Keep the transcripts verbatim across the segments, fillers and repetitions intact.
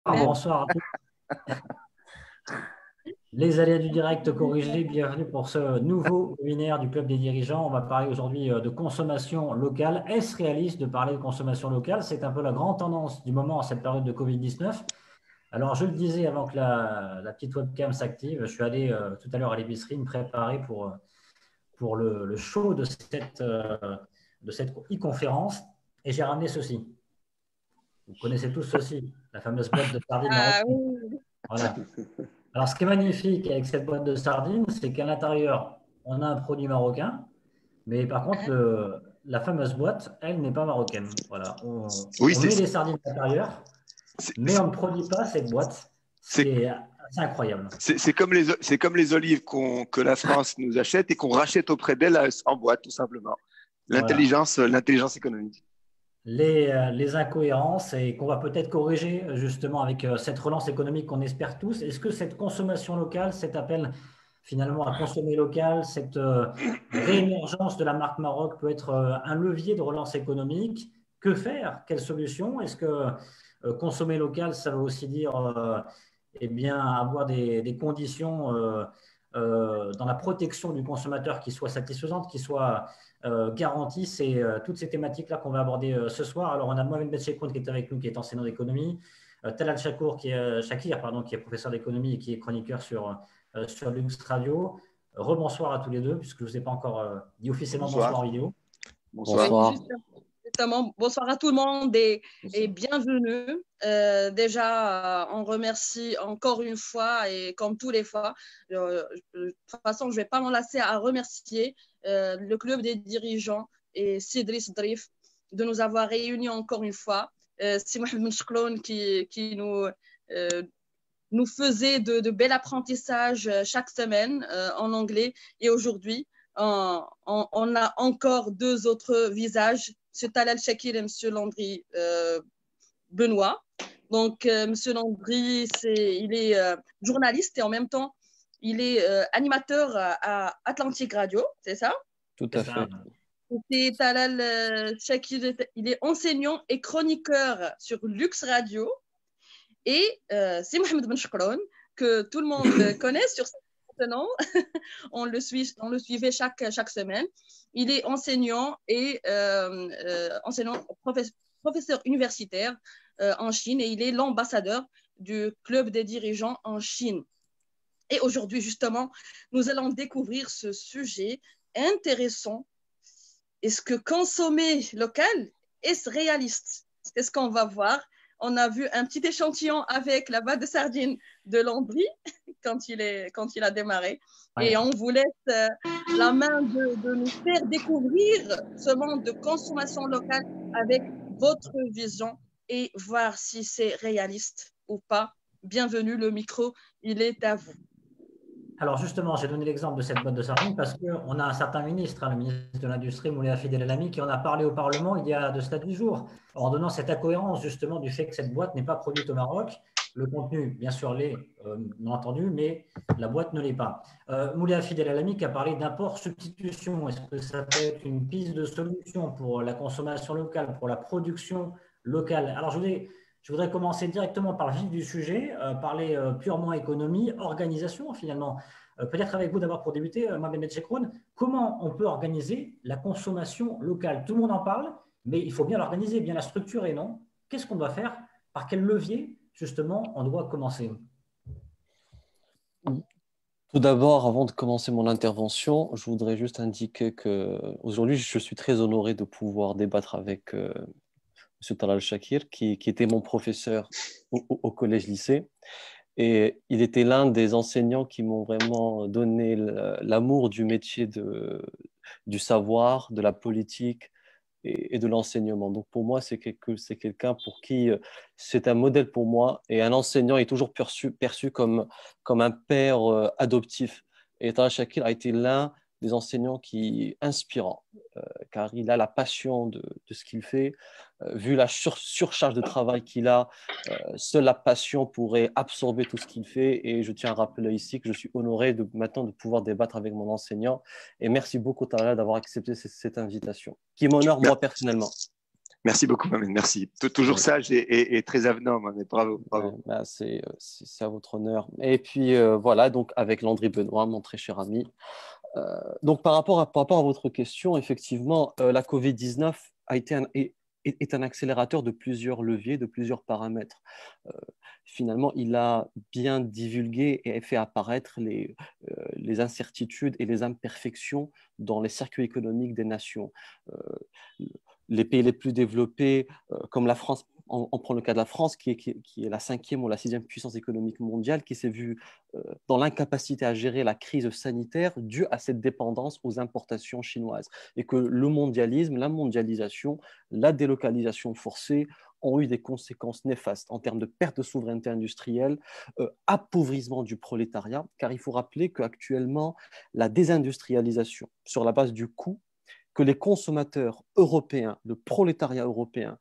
Même. Bonsoir à tous. Les aléas du direct corrigés, bienvenue pour ce nouveau webinaire du Club des dirigeants. On va parler aujourd'hui euh, de consommation locale. Est-ce réaliste de parler de consommation locale? C'est un peu la grande tendance du moment en cette période de Covid dix-neuf. Alors, je le disais avant que la, la petite webcam s'active, je suis allé euh, tout à l'heure à l'épicerie me préparer pour, euh, pour le, le show de cette, euh, de cette e-conférence et j'ai ramené ceci. Vous connaissez tous ceci, la fameuse boîte de sardines Ah marocaine. oui, Voilà. Alors, ce qui est magnifique avec cette boîte de sardines, c'est qu'à l'intérieur, on a un produit marocain, mais par contre, hein. le- la fameuse boîte, elle n'est pas marocaine. Voilà, on, Oui, on c'est met les sardines à l'intérieur, c'est- mais on ne produit pas cette boîte, ce qui c'est- est assez incroyable. c'est- c'est comme les, c'est comme les olives qu'on, que la France nous achète et qu'on rachète auprès d'elle euh, en boîte, tout simplement. Voilà. L'intelligence, euh, l'intelligence économique. Les, euh, les incohérences et qu'on va peut-être corriger euh, justement avec euh, cette relance économique qu'on espère tous. Est-ce que cette consommation locale, cet appel finalement à consommer local, cette euh, réémergence de la marque Maroc peut être euh, un levier de relance économique? Que faire? Quelle solution? Est-ce que euh, consommer local, ça veut aussi dire euh, eh bien, avoir des, des conditions euh, euh, dans la protection du consommateur qui soient satisfaisantes, qui soient euh, garanties? C'est euh, toutes ces thématiques-là qu'on va aborder euh, ce soir. Alors, on a Mohamed Bencheikoun qui est avec nous, qui est enseignant d'économie, euh, Talal Chakour, qui est, euh, Shakir, pardon, qui est professeur d'économie et qui est chroniqueur sur, euh, sur Lux Radio. Rebonsoir à tous les deux, puisque je ne vous ai pas encore euh, dit officiellement bonsoir Bonsoir. en vidéo. Bonsoir. Oui, Bonsoir. juste- justement, bonsoir à tout le monde et, et bienvenue. Euh, déjà, euh, on remercie encore une fois et comme tous les fois, euh, de toute façon, je ne vais pas m'en lasser à remercier euh, le club des dirigeants et Sidris Drif de nous avoir réunis encore une fois. Euh, C'est Mohamed Mchkloun qui, qui nous, euh, nous faisait de, de bel apprentissage euh, chaque semaine euh, en anglais. Et aujourd'hui, on, on, on a encore deux autres visages, M. Talal Shakir et M. Landry euh, Benoît. Donc, euh, M. Landry, c'est, il est euh, journaliste et en même temps, il est euh, animateur à, à Atlantic Radio, c'est ça? Tout C'est à ça. fait. Et Talal euh, Shakir, il est enseignant et chroniqueur sur Lux Radio. Et euh, c'est Mohamed Ben Chokroun, que tout le monde connaît sur ce nom. on, le suit, on le suivait chaque, chaque semaine. Il est enseignant et euh, euh, enseignant, professeur, professeur universitaire euh, en Chine et il est l'ambassadeur du club des dirigeants en Chine. Et aujourd'hui, justement, nous allons découvrir ce sujet intéressant. Est-ce que consommer local est réaliste? C'est ce qu'on va voir. On a vu un petit échantillon avec la boîte de sardines de Landry quand il, est, quand il a démarré. Ouais. Et on vous laisse euh, la main de, de nous faire découvrir ce monde de consommation locale avec votre vision et voir si c'est réaliste ou pas. Bienvenue, le micro, il est à vous. Alors justement, j'ai donné l'exemple de cette boîte de sardines parce qu'on a un certain ministre, hein, le ministre de l'Industrie, Moulay Hafid El Alami, qui en a parlé au Parlement il y a de cela dix jours, en donnant cette incohérence justement du fait que cette boîte n'est pas produite au Maroc. Le contenu, bien sûr, l'est, euh, bien entendu, mais la boîte ne l'est pas. Euh, Moulay Hafid El Alami qui a parlé d'import-substitution. Est-ce que ça peut être une piste de solution pour la consommation locale, pour la production locale? Alors je voudrais, je voudrais commencer directement par le vif du sujet, euh, parler euh, purement économie, organisation finalement. Euh, peut-être avec vous d'abord pour débuter, euh, Mohamed Chekroun, comment on peut organiser la consommation locale? Tout le monde en parle, mais il faut bien l'organiser, bien la structurer, non? Qu'est-ce qu'on doit faire? Par quel levier, justement, on doit commencer? Tout d'abord, avant de commencer mon intervention, je voudrais juste indiquer que aujourd'hui, je suis très honoré de pouvoir débattre avec euh, M. Talal Shakir, qui, qui était mon professeur au, au- au collège-lycée. Et il était l'un des enseignants qui m'ont vraiment donné l- l'amour du métier de, du savoir, de la politique et, et de l'enseignement. Donc pour moi, c'est quelque, c'est quelqu'un pour qui euh, c'est un modèle pour moi. Et un enseignant est toujours perçu, perçu comme, comme un père euh, adoptif. Et Tara Shakir a été l'un des enseignants qui inspirant, euh, car il a la passion de, de ce qu'il fait. Euh, vu la sur- surcharge de travail qu'il a, euh, seule la passion pourrait absorber tout ce qu'il fait. Et je tiens à rappeler ici que je suis honoré de, maintenant de pouvoir débattre avec mon enseignant. Et merci beaucoup, Tara, d'avoir accepté cette, cette invitation, qui m'honore moi personnellement. Merci beaucoup, Mohamed. Merci. Toujours sage et, et, et très avenant, Mohamed. Bravo. bravo. Ouais, bah c'est, c'est à votre honneur. Et puis euh, voilà, donc avec Landry Benoît, mon très cher ami. Euh, donc par rapport, à, par rapport à votre question, effectivement, euh, la covid dix-neuf a été un, est, est un accélérateur de plusieurs leviers, de plusieurs paramètres. Euh, finalement, il a bien divulgué et fait apparaître les, euh, les incertitudes et les imperfections dans les circuits économiques des nations. Euh, les pays les plus développés, euh, comme la France, on, on prend le cas de la France, qui est, qui, est, qui est la cinquième ou la sixième puissance économique mondiale, qui s'est vue euh, dans l'incapacité à gérer la crise sanitaire due à cette dépendance aux importations chinoises. Et que le mondialisme, la mondialisation, la délocalisation forcée ont eu des conséquences néfastes en termes de perte de souveraineté industrielle, euh, appauvrissement du prolétariat, car il faut rappeler qu'actuellement, la désindustrialisation sur la base du coût, que les consommateurs européens, le prolétariat européen,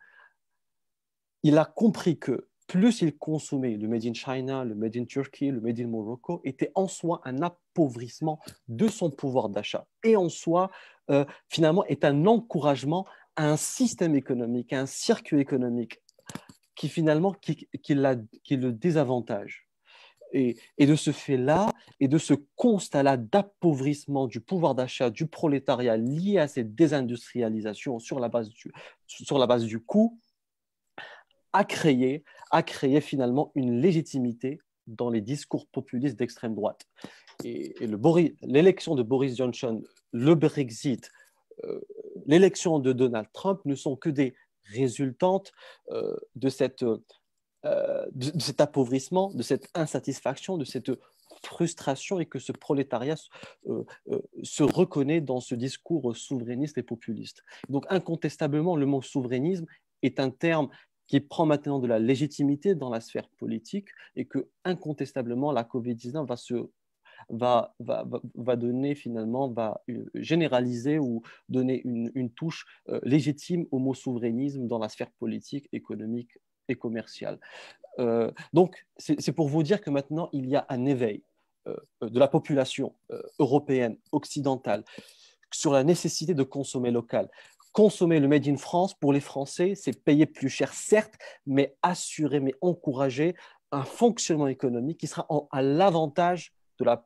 il a compris que plus il consommait le Made in China, le Made in Turkey, le Made in Morocco, était en soi un appauvrissement de son pouvoir d'achat et en soi, euh, finalement, est un encouragement à un système économique, à un circuit économique qui finalement, qui, qui, la, qui le désavantage. Et, et de ce fait-là, et de ce constat-là d'appauvrissement du pouvoir d'achat du prolétariat lié à cette désindustrialisation sur la base du, sur la base du coût, a créé, a créé finalement une légitimité dans les discours populistes d'extrême droite. Et, et le l'élection de Boris Johnson, le Brexit, euh, l'élection de Donald Trump ne sont que des résultantes euh, de cette... Euh, de, de cet appauvrissement, de cette insatisfaction, de cette frustration et que ce prolétariat euh, euh, se reconnaît dans ce discours souverainiste et populiste. Donc incontestablement, le mot souverainisme est un terme qui prend maintenant de la légitimité dans la sphère politique et que incontestablement la covid dix-neuf va se Va, va, va donner finalement, va généraliser ou donner une, une touche euh, légitime au mot souverainisme dans la sphère politique, économique et commerciale. Euh, donc, c'est pour vous dire que maintenant, il y a un éveil euh, de la population euh, européenne, occidentale, sur la nécessité de consommer local. Consommer le Made in France, pour les Français, c'est payer plus cher, certes, mais assurer, mais encourager un fonctionnement économique qui sera en, à l'avantage de la,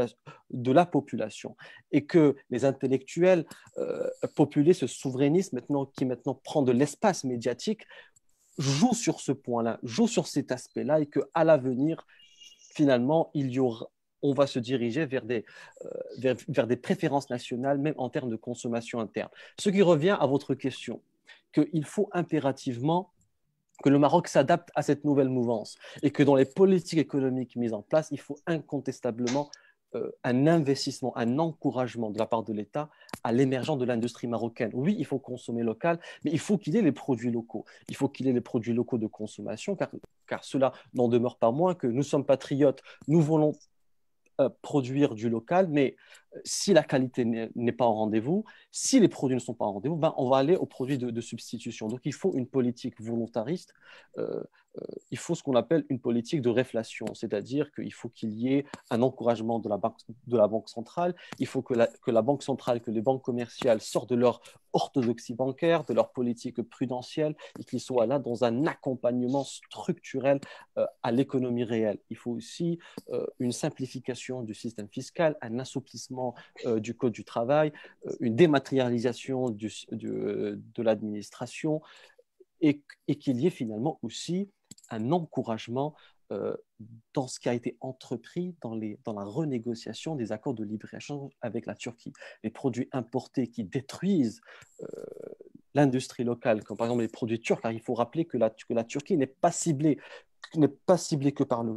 de la population et que les intellectuels euh, populistes, ce souverainisme maintenant, qui maintenant prend de l'espace médiatique, jouent sur ce point-là, jouent sur cet aspect-là et qu'à l'avenir, finalement, il y aura, on va se diriger vers des, euh, vers, vers des préférences nationales, même en termes de consommation interne. Ce qui revient à votre question, qu'il faut impérativement que le Maroc s'adapte à cette nouvelle mouvance et que dans les politiques économiques mises en place, il faut incontestablement euh, un investissement, un encouragement de la part de l'État à l'émergence de l'industrie marocaine. Oui, il faut consommer local, mais il faut qu'il y ait les produits locaux. Il faut qu'il y ait les produits locaux de consommation, car, car cela n'en demeure pas moins que nous sommes patriotes, nous voulons euh, produire du local, mais si la qualité n'est pas en rendez-vous, si les produits ne sont pas en rendez-vous, ben on va aller aux produits de, de substitution. Donc, il faut une politique volontariste, euh, euh, il faut ce qu'on appelle une politique de réflation, c'est-à-dire qu'il faut qu'il y ait un encouragement de la banque, de la banque centrale, il faut que la, que la banque centrale, que les banques commerciales sortent de leur orthodoxie bancaire, de leur politique prudentielle, et qu'ils soient là dans un accompagnement structurel euh, à l'économie réelle. Il faut aussi euh, une simplification du système fiscal, un assouplissement Euh, du Code du travail, euh, une dématérialisation du, du, de l'administration et, et qu'il y ait finalement aussi un encouragement euh, dans ce qui a été entrepris dans, les, dans la renégociation des accords de libre-échange avec la Turquie. Les produits importés qui détruisent euh, l'industrie locale, comme par exemple les produits turcs, car il faut rappeler que la, que la Turquie n'est pas ciblée, n'est pas ciblée que par le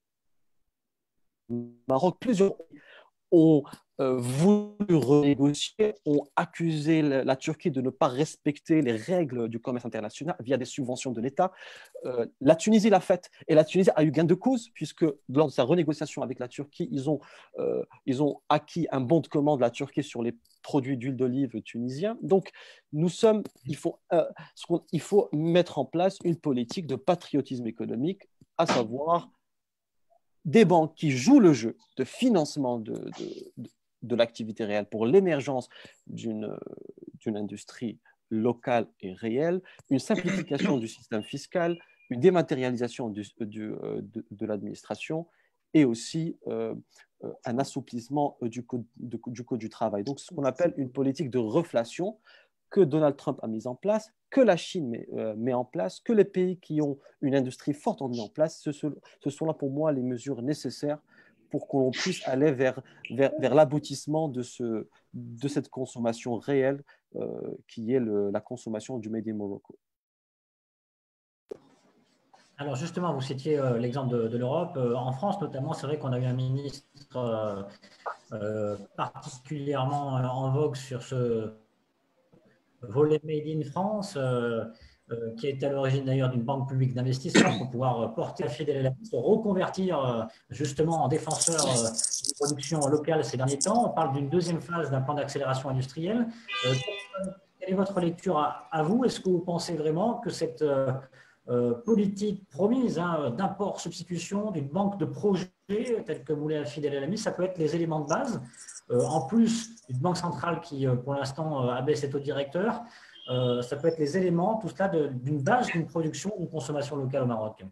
Maroc. Plusieurs ont euh, voulu renégocier, ont accusé la, la Turquie de ne pas respecter les règles du commerce international via des subventions de l'État. Euh, la Tunisie l'a fait et la Tunisie a eu gain de cause puisque lors de sa renégociation avec la Turquie, ils ont, euh, ils ont acquis un bon de commande de la Turquie sur les produits d'huile d'olive tunisiens. Donc, nous sommes, il faut, euh, il faut mettre en place une politique de patriotisme économique, à savoir des banques qui jouent le jeu de financement de, de, de, de l'activité réelle pour l'émergence d'une, d'une industrie locale et réelle, une simplification du système fiscal, une dématérialisation du, du, de, de l'administration et aussi euh, un assouplissement du code, de, du code du travail. Donc, ce qu'on appelle une politique de reflation que Donald Trump a mise en place, que la Chine met, euh, met en place, que les pays qui ont une industrie forte ont mis en place. Ce, ce, ce sont là pour moi les mesures nécessaires pour qu'on puisse aller vers, vers, vers l'aboutissement de, ce, de cette consommation réelle euh, qui est le, la consommation du Made in Morocco. Alors justement, vous citiez euh, l'exemple de, de l'Europe. Euh, en France notamment, c'est vrai qu'on a eu un ministre euh, euh, particulièrement en vogue sur ce volet Made in France, euh, euh, qui est à l'origine d'ailleurs d'une banque publique d'investissement pour pouvoir porter à Fidel, se reconvertir euh, justement en défenseur euh, de production locale ces derniers temps. On parle d'une deuxième phase d'un plan d'accélération industrielle. Euh, quelle est votre lecture à, à vous? Est-ce que vous pensez vraiment que cette euh, euh, politique promise hein, d'import-substitution d'une banque de projets telle que Moulay Fidel El Ami, ça peut être les éléments de base? Euh, en plus d'une banque centrale qui, euh, pour l'instant, euh, abaisse ses taux directeurs, euh, ça peut être les éléments, tout cela, d'une base d'une production, d'une consommation locale au Maroc.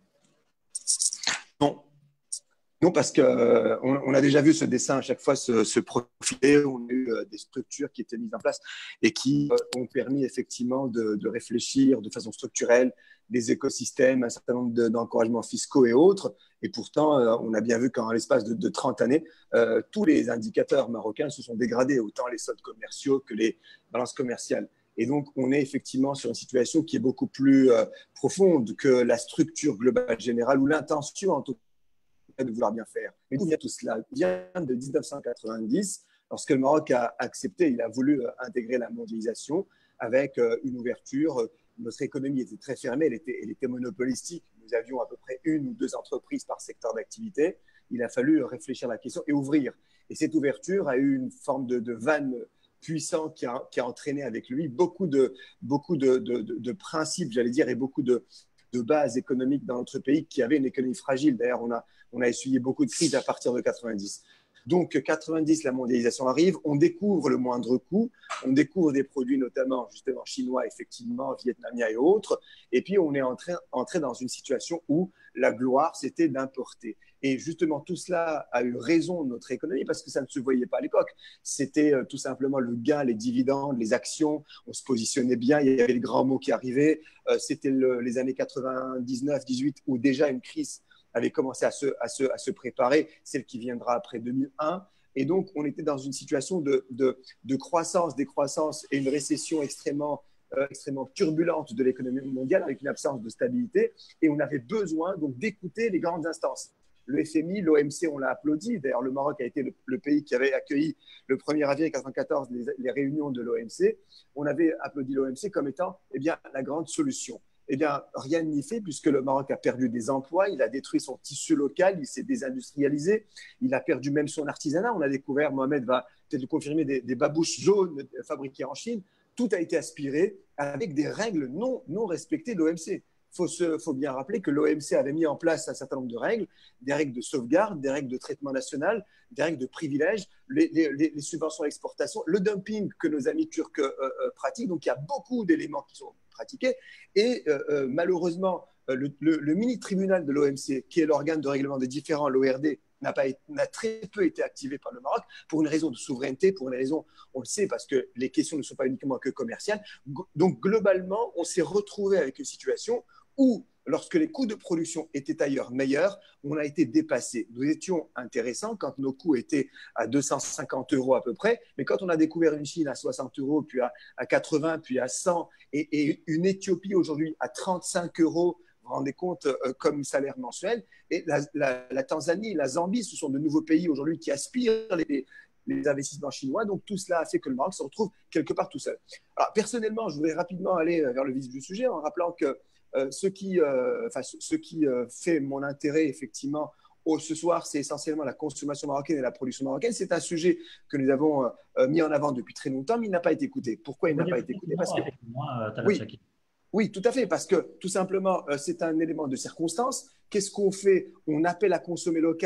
Non. Non, parce qu'on euh, on a déjà vu ce dessin à chaque fois se, se profiler. On a eu euh, des structures qui étaient mises en place et qui euh, ont permis effectivement de, de réfléchir de façon structurelle des écosystèmes, un certain nombre d'encouragements fiscaux et autres. Et pourtant, euh, on a bien vu qu'en l'espace de, de trente années, euh, tous les indicateurs marocains se sont dégradés, autant les soldes commerciaux que les balances commerciales. Et donc, on est effectivement sur une situation qui est beaucoup plus euh, profonde que la structure globale générale ou l'intention, en tout cas, de vouloir bien faire. Mais d'où vient tout cela? Il vient de mille neuf cent quatre-vingt-dix, lorsque le Maroc a accepté, il a voulu intégrer la mondialisation avec une ouverture. Notre économie était très fermée, elle était, elle était monopolistique. Nous avions à peu près une ou deux entreprises par secteur d'activité. Il a fallu réfléchir à la question et ouvrir. Et cette ouverture a eu une forme de, de vanne puissant qui a, qui a entraîné avec lui beaucoup de, beaucoup de, de, de, de principes, j'allais dire, et beaucoup de, de bases économiques dans notre pays qui avait une économie fragile. D'ailleurs, on a, on a essuyé beaucoup de crises à partir de quatre-vingt-dix. Donc, quatre-vingt-dix, la mondialisation arrive, on découvre le moindre coût, on découvre des produits notamment justement chinois, effectivement, vietnamiens et autres, et puis on est entré, entré dans une situation où la gloire, c'était d'importer. Et justement, tout cela a eu raison de notre économie parce que ça ne se voyait pas à l'époque. C'était euh, tout simplement le gain, les dividendes, les actions, on se positionnait bien, il y avait les grands mots qui arrivaient, euh, c'était le, les années quatre-vingt-dix-neuf dix-huit où déjà une crise avait commencé à se, à, se, à se préparer, celle qui viendra après deux mille un. Et donc, on était dans une situation de, de, de croissance, décroissance et une récession extrêmement, euh, extrêmement turbulente de l'économie mondiale avec une absence de stabilité. Et on avait besoin donc d'écouter les grandes instances. Le F M I, l'O M C, on l'a applaudi. D'ailleurs, le Maroc a été le, le pays qui avait accueilli le premier avril mille neuf cent quatre-vingt-quatorze les, les réunions de l'O M C. On avait applaudi l'O M C comme étant eh bien, la grande solution. Eh bien, rien n'y fait puisque le Maroc a perdu des emplois, il a détruit son tissu local, il s'est désindustrialisé, il a perdu même son artisanat. On a découvert, Mohamed va peut-être le confirmer, des, des babouches jaunes fabriquées en Chine. Tout a été aspiré avec des règles non, non respectées de l'O M C. Il faut, faut bien rappeler que l'O M C avait mis en place un certain nombre de règles, des règles de sauvegarde, des règles de traitement national, des règles de privilèges, les, les, les subventions à l'exportation, le dumping que nos amis turcs euh, euh, pratiquent. Donc, il y a beaucoup d'éléments qui sont pratiqués. Et euh, euh, malheureusement, le, le, le mini-tribunal de l'O M C, qui est l'organe de règlement des différends, l'O R D, n'a pas n'a très peu été activé par le Maroc pour une raison de souveraineté, pour une raison, on le sait, parce que les questions ne sont pas uniquement que commerciales. Donc, globalement, on s'est retrouvé avec une situation où, lorsque les coûts de production étaient ailleurs meilleurs, on a été dépassé. Nous étions intéressants quand nos coûts étaient à deux cent cinquante euros à peu près, mais quand on a découvert une Chine à soixante euros, puis à, à quatre-vingts, puis à cent, et, et une Éthiopie aujourd'hui à trente-cinq euros, vous vous rendez compte, euh, comme salaire mensuel, et la, la, la Tanzanie, la Zambie, ce sont de nouveaux pays aujourd'hui qui aspirent les, les investissements chinois. Donc, tout cela a fait que le Maroc se retrouve quelque part tout seul. Alors, personnellement, je voudrais rapidement aller vers le vif du sujet en rappelant que Euh, ce qui, euh, enfin, ce, ce qui euh, fait mon intérêt, effectivement, au, ce soir, c'est essentiellement la consommation marocaine et la production marocaine. C'est un sujet que nous avons euh, mis en avant depuis très longtemps, mais il n'a pas été écouté. Pourquoi il n'a pas été écouté? Parce que, oui, oui, tout à fait, parce que tout simplement, euh, c'est un élément de circonstance. Qu'est-ce qu'on fait? On appelle à consommer local,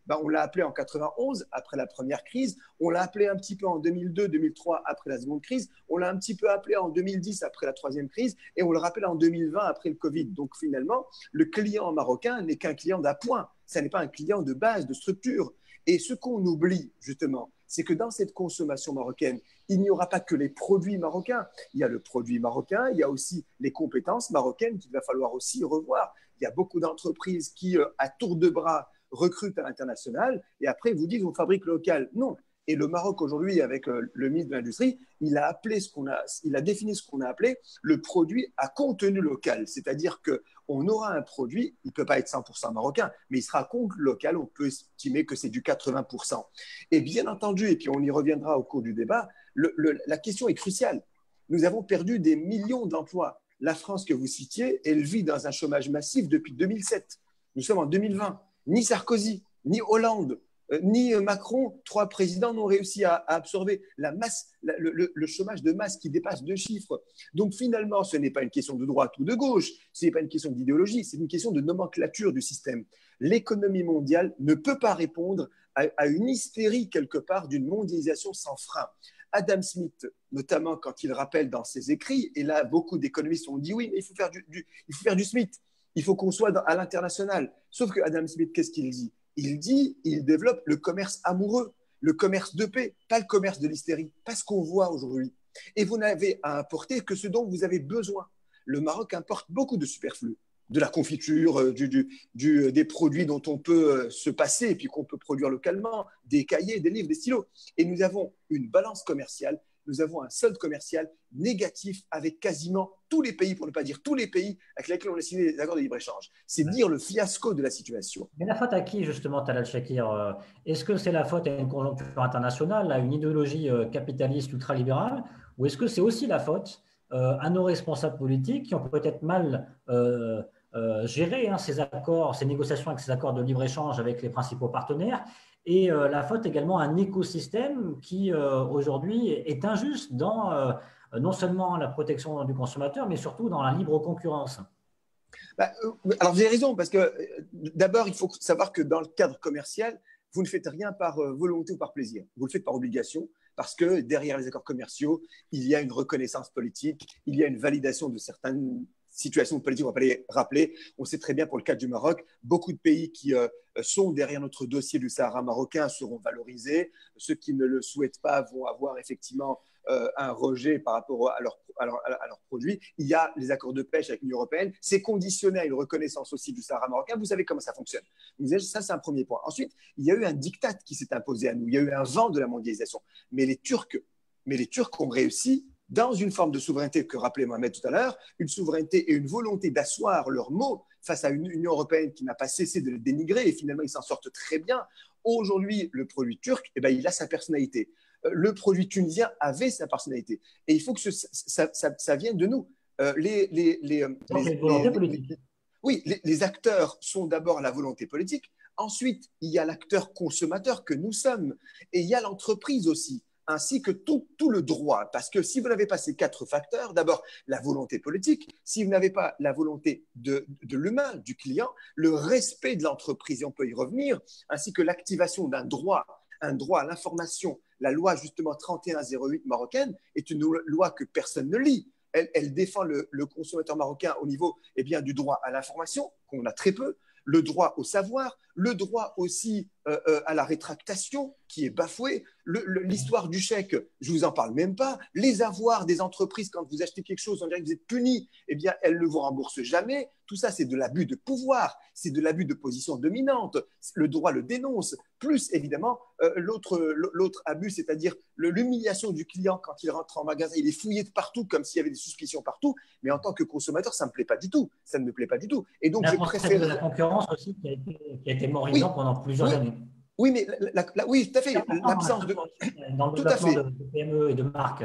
Ben, on l'a appelé en quatre-vingt-onze, après la première crise. On l'a appelé un petit peu en deux mille deux, deux mille trois, après la seconde crise. On l'a un petit peu appelé en deux mille dix, après la troisième crise. Et on le rappelle en deux mille vingt, après le Covid. Donc, finalement, le client marocain n'est qu'un client d'appoint. Ça n'est pas un client de base, de structure. Et ce qu'on oublie, justement, c'est que dans cette consommation marocaine, il n'y aura pas que les produits marocains. Il y a le produit marocain, il y a aussi les compétences marocaines qu'il va falloir aussi revoir. Il y a beaucoup d'entreprises qui, à tour de bras, recrutent à l'international et après vous disent on fabrique local. Non. Et le Maroc aujourd'hui, avec le ministre de l'Industrie, il a appelé ce qu'on a, il a défini ce qu'on a appelé le produit à contenu local. C'est-à-dire qu'on aura un produit, il ne peut pas être cent pour cent marocain, mais il sera à contenu local. On peut estimer que c'est du quatre-vingts pour cent. Et bien entendu, et puis on y reviendra au cours du débat, le, le, la question est cruciale. Nous avons perdu des millions d'emplois. La France que vous citiez, elle vit dans un chômage massif depuis deux mille sept. Nous sommes en deux mille vingt. Ni Sarkozy, ni Hollande, euh, ni Macron, trois présidents n'ont réussi à, à absorber la masse, la, le, le chômage de masse qui dépasse deux chiffres. Donc finalement, ce n'est pas une question de droite ou de gauche, ce n'est pas une question d'idéologie, c'est une question de nomenclature du système. L'économie mondiale ne peut pas répondre à, à une hystérie quelque part d'une mondialisation sans frein. Adam Smith, notamment quand il rappelle dans ses écrits, et là beaucoup d'économistes ont dit oui, mais il faut faire du, du, il faut faire du Smith. Il faut qu'on soit dans, à l'international. Sauf que Adam Smith, qu'est-ce qu'il dit? Il dit, il développe le commerce amoureux, le commerce de paix, pas le commerce de l'hystérie, pas ce qu'on voit aujourd'hui. Et vous n'avez à importer que ce dont vous avez besoin. Le Maroc importe beaucoup de superflu, de la confiture, du, du, du, des produits dont on peut se passer et puis qu'on peut produire localement, des cahiers, des livres, des stylos. Et nous avons une balance commerciale. Nous avons un solde commercial négatif avec quasiment tous les pays, pour ne pas dire tous les pays avec lesquels on a signé des accords de libre-échange. C'est ouais. dire le fiasco de la situation. Mais la faute à qui, justement, Talal Shakir? Est-ce que c'est la faute à une conjoncture internationale, à une idéologie capitaliste ultralibérale, ou est-ce que c'est aussi la faute euh, à nos responsables politiques qui ont peut-être mal euh, euh, géré hein, ces accords, ces négociations avec ces accords de libre-échange avec les principaux partenaires? Et euh, la faute également à un écosystème qui, euh, aujourd'hui, est injuste dans euh, non seulement la protection du consommateur, mais surtout dans la libre concurrence. Bah, euh, alors, vous avez raison, parce que euh, d'abord, il faut savoir que dans le cadre commercial, vous ne faites rien par euh, volonté ou par plaisir. Vous le faites par obligation, parce que derrière les accords commerciaux, il y a une reconnaissance politique, il y a une validation de certaines situation politique, on va pas les rappeler. On sait très bien pour le cas du Maroc, beaucoup de pays qui euh, sont derrière notre dossier du Sahara marocain seront valorisés. Ceux qui ne le souhaitent pas vont avoir effectivement euh, un rejet par rapport à leurs à leur, à leur produits. Il y a les accords de pêche avec l'Union européenne. C'est conditionné à une reconnaissance aussi du Sahara marocain. Vous savez comment ça fonctionne. Ça, c'est un premier point. Ensuite, il y a eu un diktat qui s'est imposé à nous. Il y a eu un vent de la mondialisation. Mais les Turcs, mais les Turcs ont réussi dans une forme de souveraineté que rappelait Mohamed tout à l'heure, une souveraineté et une volonté d'asseoir leurs mots face à une Union européenne qui n'a pas cessé de les dénigrer et finalement ils s'en sortent très bien. Aujourd'hui, le produit turc, eh ben, il a sa personnalité. Le produit tunisien avait sa personnalité. Et il faut que ce, ça, ça, ça vienne de nous. Euh, les, les, les, les, les, les, oui, les, les acteurs sont d'abord la volonté politique. Ensuite, il y a l'acteur consommateur que nous sommes. Et il y a l'entreprise aussi, ainsi que tout, tout le droit. Parce que si vous n'avez pas ces quatre facteurs, d'abord la volonté politique, si vous n'avez pas la volonté de, de l'humain, du client, le respect de l'entreprise, et on peut y revenir, ainsi que l'activation d'un droit, un droit à l'information. La loi justement trente et un zéro huit marocaine est une loi que personne ne lit. Elle, elle défend le, le consommateur marocain au niveau eh bien, du droit à l'information, qu'on a très peu, le droit au savoir, le droit aussi euh, euh, à la rétractation qui est bafoué, l'histoire du chèque, je ne vous en parle même pas, les avoirs des entreprises quand vous achetez quelque chose, on dirait que vous êtes puni, eh bien elles ne vous remboursent jamais. Tout ça, c'est de l'abus de pouvoir, c'est de l'abus de position dominante. Le droit le dénonce. Plus, évidemment, euh, l'autre abus, c'est-à-dire l'humiliation du client quand il rentre en magasin. Il est fouillé de partout comme s'il y avait des suspicions partout. Mais en tant que consommateur, ça ne me plaît pas du tout. Ça ne me plaît pas du tout. Et donc, la je préfère… de la concurrence aussi qui a été, qui a été mordant oui. pendant plusieurs oui. années. Oui, mais la, la, la, oui, tout à fait. L'absence de… Dans le tout développement de, de P M E et de marques.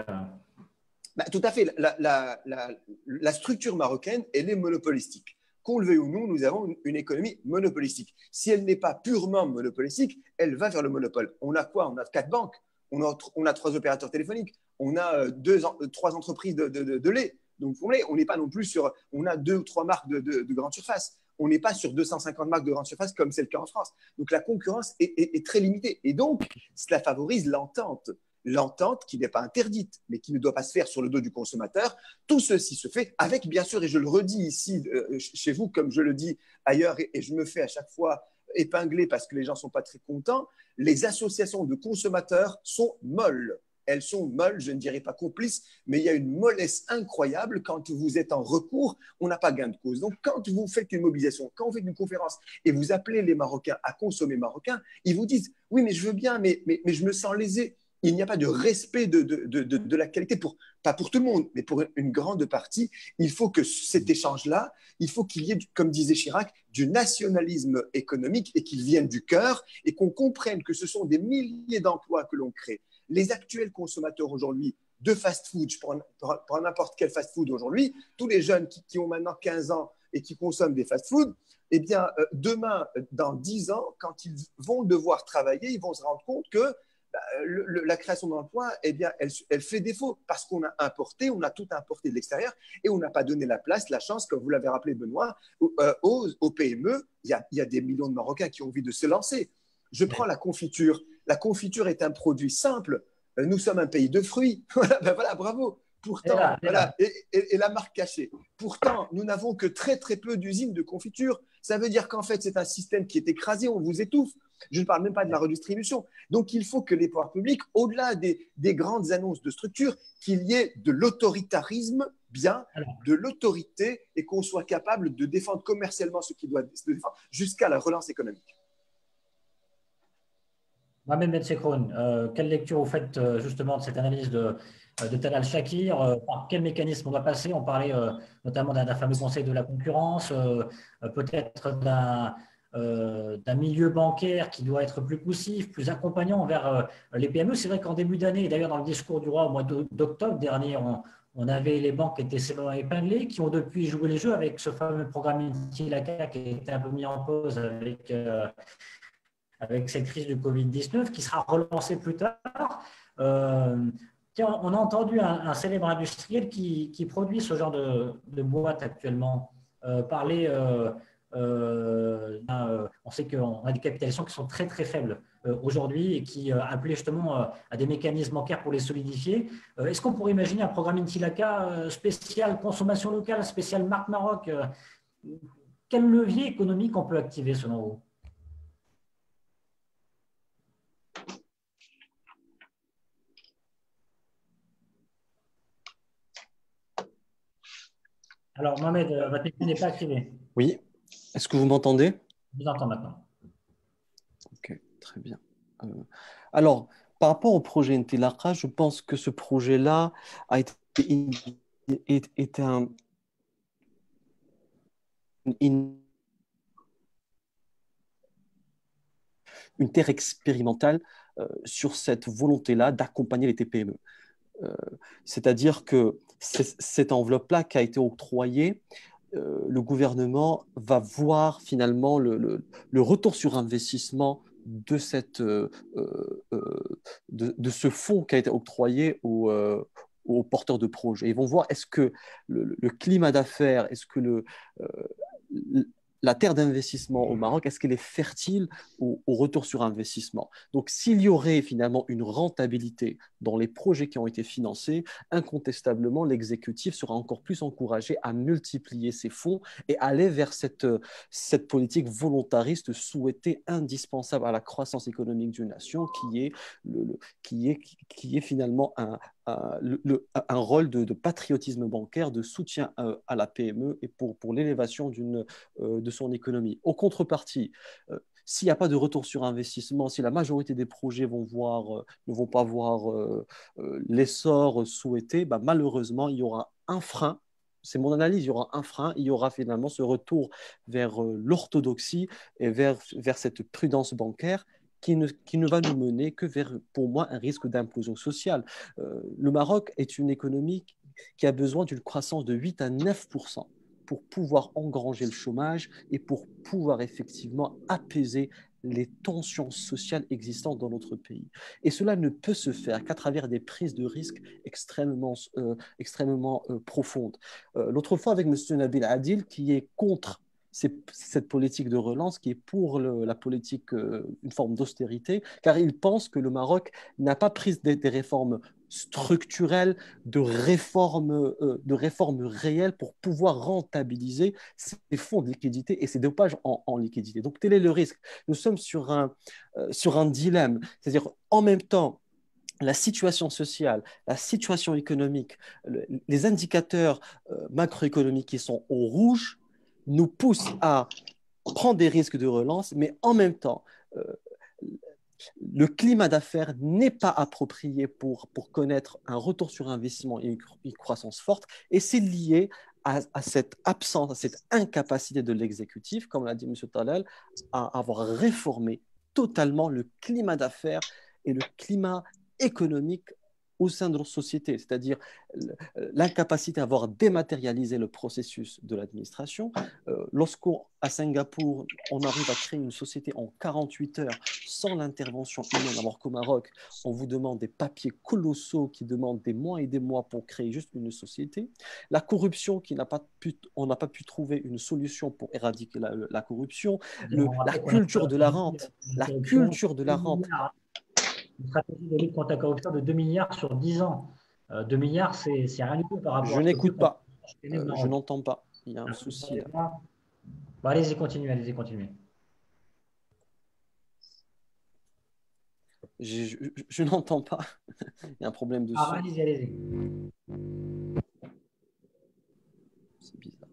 Bah, tout à fait. La, la, la, la structure marocaine, elle est monopolistique. Qu'on le veuille ou non, nous avons une, une économie monopolistique. Si elle n'est pas purement monopolistique, elle va vers le monopole. On a quoi? On a quatre banques, on a, on a trois opérateurs téléphoniques, on a deux, trois entreprises de, de, de, de lait. Donc, on n'est pas non plus sur… On a deux ou trois marques de, de, de grande surface. On n'est pas sur deux cent cinquante marques de grande surface comme c'est le cas en France. Donc la concurrence est, est, est très limitée. Et donc, cela favorise l'entente. L'entente qui n'est pas interdite, mais qui ne doit pas se faire sur le dos du consommateur. Tout ceci se fait avec, bien sûr, et je le redis ici euh, chez vous, comme je le dis ailleurs, et, et je me fais à chaque fois épingler parce que les gens ne sont pas très contents, les associations de consommateurs sont molles. Elles sont molles, je ne dirais pas complices, mais il y a une mollesse incroyable quand vous êtes en recours, on n'a pas gain de cause. Donc, quand vous faites une mobilisation, quand vous faites une conférence et vous appelez les Marocains à consommer marocain, ils vous disent « oui, mais je veux bien, mais, mais, mais je me sens lésé ». Il n'y a pas de respect de, de, de, de, de la qualité, pour, pas pour tout le monde, mais pour une grande partie. Il faut que cet échange-là, il faut qu'il y ait, comme disait Chirac, du nationalisme économique et qu'il vienne du cœur et qu'on comprenne que ce sont des milliers d'emplois que l'on crée. Les actuels consommateurs aujourd'hui de fast-food, je prends, prends n'importe quel fast-food aujourd'hui, tous les jeunes qui, qui ont maintenant quinze ans et qui consomment des fast-food, eh bien, euh, demain, dans dix ans, quand ils vont devoir travailler, ils vont se rendre compte que Le, le, la création d'emplois, eh bien, elle, elle fait défaut parce qu'on a importé, on a tout importé de l'extérieur et on n'a pas donné la place, la chance, comme vous l'avez rappelé, Benoît, euh, aux, aux P M E. Il y, a, il y a des millions de Marocains qui ont envie de se lancer. Je prends la confiture. La confiture est un produit simple. Nous sommes un pays de fruits. Voilà, ben voilà, bravo. Pourtant, et, là, et, voilà, et, et, et la marque cachée. Pourtant, nous n'avons que très, très peu d'usines de confiture. Ça veut dire qu'en fait, c'est un système qui est écrasé, on vous étouffe. Je ne parle même pas de la redistribution. Donc, il faut que les pouvoirs publics, au-delà des, des grandes annonces de structure, qu'il y ait de l'autoritarisme, bien, de l'autorité, et qu'on soit capable de défendre commercialement ce qui doit se défendre jusqu'à la relance économique. Mohamed Bensekroun, euh, quelle lecture vous faites euh, justement de cette analyse de, de Talal Shakir, euh, par quel mécanisme on va passer? On parlait euh, notamment d'un fameux conseil de la concurrence, euh, peut-être d'un euh, d'un milieu bancaire qui doit être plus poussif, plus accompagnant envers euh, les P M E. C'est vrai qu'en début d'année, d'ailleurs dans le discours du roi au mois d'octobre dernier, on, on avait les banques qui étaient sévèrement épinglées, qui ont depuis joué les jeux avec ce fameux programme Intilaka qui a été un peu mis en pause avec... Euh, avec cette crise du Covid dix-neuf qui sera relancée plus tard. Euh, tiens, on a entendu un, un célèbre industriel qui, qui produit ce genre de, de boîte actuellement euh, parler. Euh, euh, euh, on sait qu'on a des capitalisations qui sont très très faibles euh, aujourd'hui et qui euh, appelaient justement euh, à des mécanismes bancaires pour les solidifier. Euh, Est-ce qu'on pourrait imaginer un programme Intilaka euh, spécial consommation locale, spécial marque Maroc euh, Quel levier économique on peut activer selon vous? Alors, Mohamed, votre micro n'est pas activé. Oui. Est-ce que vous m'entendez? Je vous entends maintenant. Ok, très bien. Euh, alors, par rapport au projet Intilaka, je pense que ce projet-là a été est, est un une, une terre expérimentale euh, sur cette volonté-là d'accompagner les T P M E. Euh, C'est-à-dire que cette enveloppe-là qui a été octroyée, euh, le gouvernement va voir finalement le, le, le retour sur investissement de, cette, euh, euh, de, de ce fonds qui a été octroyé aux, euh, aux porteurs de projets. Ils vont voir est-ce que le, le climat d'affaires, est-ce que le, euh, la terre d'investissement au Maroc, est-ce qu'elle est fertile au, au retour sur investissement? Donc, s'il y aurait finalement une rentabilité dans les projets qui ont été financés, incontestablement, l'exécutif sera encore plus encouragé à multiplier ses fonds et aller vers cette, cette politique volontariste souhaitée, indispensable à la croissance économique d'une nation, qui est, le, le, qui est, qui est finalement un, un, le, un rôle de, de patriotisme bancaire, de soutien à, à la P M E et pour, pour l'élévation d'une, euh, de son économie. Au contrepartie, euh, s'il n'y a pas de retour sur investissement, si la majorité des projets vont voir, euh, ne vont pas voir euh, euh, l'essor souhaité, bah, malheureusement, il y aura un frein. C'est mon analyse, il y aura un frein, il y aura finalement ce retour vers euh, l'orthodoxie et vers, vers cette prudence bancaire qui ne, qui ne va nous mener que vers, pour moi, un risque d'implosion sociale. Euh, le Maroc est une économie qui a besoin d'une croissance de huit à neuf pour cent pour pouvoir engranger le chômage et pour pouvoir effectivement apaiser les tensions sociales existantes dans notre pays. Et cela ne peut se faire qu'à travers des prises de risques extrêmement, euh, extrêmement euh, profondes. Euh, l'autre fois, avec M. Nabil Adil, qui est contre c'est cette politique de relance qui est pour le, la politique, euh, une forme d'austérité, car il pense que le Maroc n'a pas pris des, des réformes structurelles, de réformes, euh, de réformes réelles pour pouvoir rentabiliser ces fonds de liquidité et ces dopages en, en liquidité. Donc, tel est le risque. Nous sommes sur un, euh, sur un dilemme, c'est-à-dire en même temps, la situation sociale, la situation économique, le, les indicateurs euh, macroéconomiques qui sont au rouge nous poussent à prendre des risques de relance, mais en même temps, euh, le climat d'affaires n'est pas approprié pour, pour connaître un retour sur investissement et une croissance forte, et c'est lié à, à cette absence, à cette incapacité de l'exécutif, comme l'a dit M. Talal, à avoir réformé totalement le climat d'affaires et le climat économique au sein de notre société, c'est-à-dire l'incapacité à avoir dématérialisé le processus de l'administration. Euh, Lorsqu'à Singapour, on arrive à créer une société en quarante-huit heures sans l'intervention humaine, alors qu'au Maroc, on vous demande des papiers colossaux qui demandent des mois et des mois pour créer juste une société. La corruption, qui n'a pas pu, on n'a pas pu trouver une solution pour éradiquer la, la corruption. Le, la culture de la rente, la culture de la rente. Une stratégie de lutte contre la corruption de deux milliards sur dix ans. Euh, deux milliards, c'est rien du tout par rapport je à... Je n'écoute pas. Euh, je n'entends pas. Il y a un souci là. Bon, allez-y, continuez, allez-y, continuez. Je, je, je n'entends pas. Il y a un problème de son. Ah, allez-y, allez-y. C'est bizarre.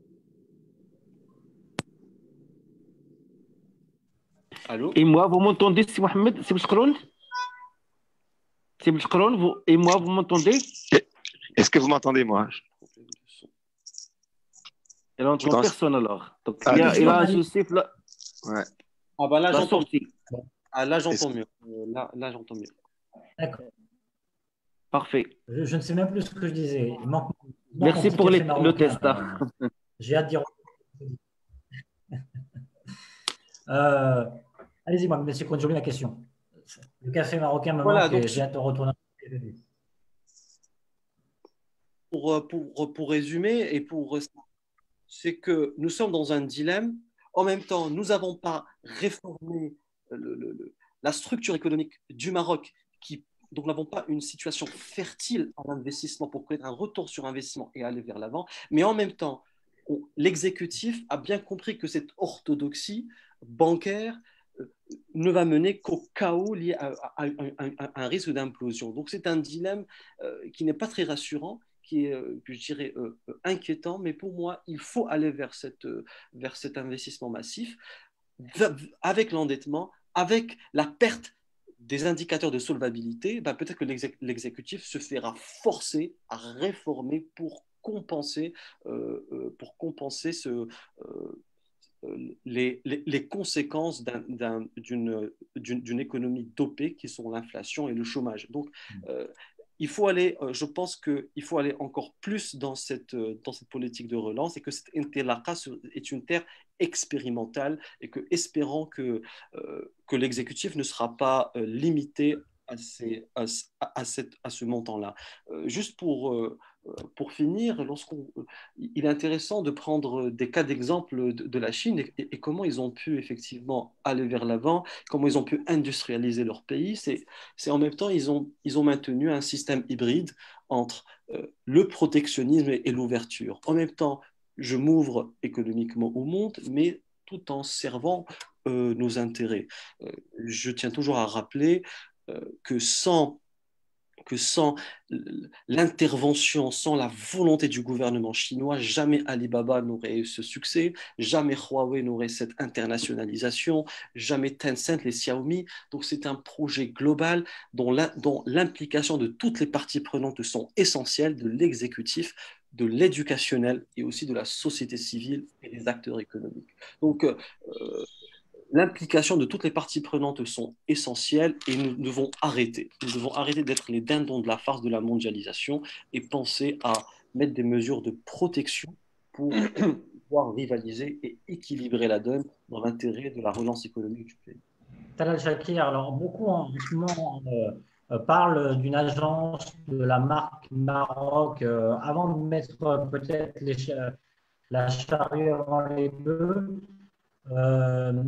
Allô? Et moi, vous m'entendez, c'est Mohamed? C'est Bouchkroun? C'est Bouchkroun, vous... Et moi, vous m'entendez? Est-ce que vous m'entendez, moi? Elle n'entend Pourtant, personne alors. Donc, Ah, il y a, d'accord. il y a un souci là. Ouais. Ah bah là, La j'entends. sortie. Ah, là, j'entends Est-ce- mieux. Euh, Là, là j'entends mieux. D'accord. Parfait. Je, je ne sais même plus ce que je disais. Il manque, il manque Merci un petit pour café les- le marocain, test, quand hein. même. J'ai hâte d'y retourner. Euh, allez-y, moi, monsieur Kounjouli, la question. Le café marocain me Voilà, manque donc et j'ai hâte de retourner. Pour, pour, pour résumer, et pour, c'est que nous sommes dans un dilemme. En même temps, nous n'avons pas réformé le, le, le, la structure économique du Maroc, qui, donc nous n'avons pas une situation fertile à l'investissement pour connaître un retour sur investissement et aller vers l'avant. Mais en même temps, l'exécutif a bien compris que cette orthodoxie bancaire euh, ne va mener qu'au chaos lié à, à, à, à, à un risque d'implosion. Donc c'est un dilemme euh, qui n'est pas très rassurant, qui est, euh, je dirais, euh, inquiétant, mais pour moi, il faut aller vers, cette, euh, vers cet investissement massif, avec l'endettement, avec la perte des indicateurs de solvabilité, ben peut-être que l'exé- l'exécutif se fera forcer à réformer pour compenser, euh, euh, pour compenser ce, euh, les, les, les conséquences d'un, d'un, d'une, d'une, d'une économie dopée qui sont l'inflation et le chômage. Donc, euh, il faut aller, euh, je pense qu'il faut aller encore plus dans cette, euh, dans cette politique de relance et que cette intelaka est une terre expérimentale et que, espérant que, euh, que l'exécutif ne sera pas euh, limité à, ces, à, à, cette, à ce montant-là. Euh, juste pour, euh, pour finir, lorsqu'on, il est intéressant de prendre des cas d'exemple de, de la Chine et, et comment ils ont pu effectivement aller vers l'avant, comment ils ont pu industrialiser leur pays. C'est, c'est en même temps, ils ont, ils ont maintenu un système hybride entre euh, le protectionnisme et, et l'ouverture. En même temps, je m'ouvre économiquement au monde, mais tout en servant euh, nos intérêts. Euh, je tiens toujours à rappeler euh, que sans que sans l'intervention, sans la volonté du gouvernement chinois, jamais Alibaba n'aurait eu ce succès, jamais Huawei n'aurait cette internationalisation, jamais Tencent, les Xiaomi. Donc c'est un projet global dont, la, dont l'implication de toutes les parties prenantes sont essentielles, de l'exécutif, de l'éducationnel et aussi de la société civile et des acteurs économiques. Donc, euh, l'implication de toutes les parties prenantes sont essentielles et nous devons arrêter. Nous devons arrêter d'être les dindons de la farce de la mondialisation et penser à mettre des mesures de protection pour pouvoir rivaliser et équilibrer la donne dans l'intérêt de la relance économique du pays. Talal Shakir, alors beaucoup en ce moment euh, parlent d'une agence de la marque Maroc. Euh, avant de mettre euh, peut-être les, la charrue avant les bœufs. Euh,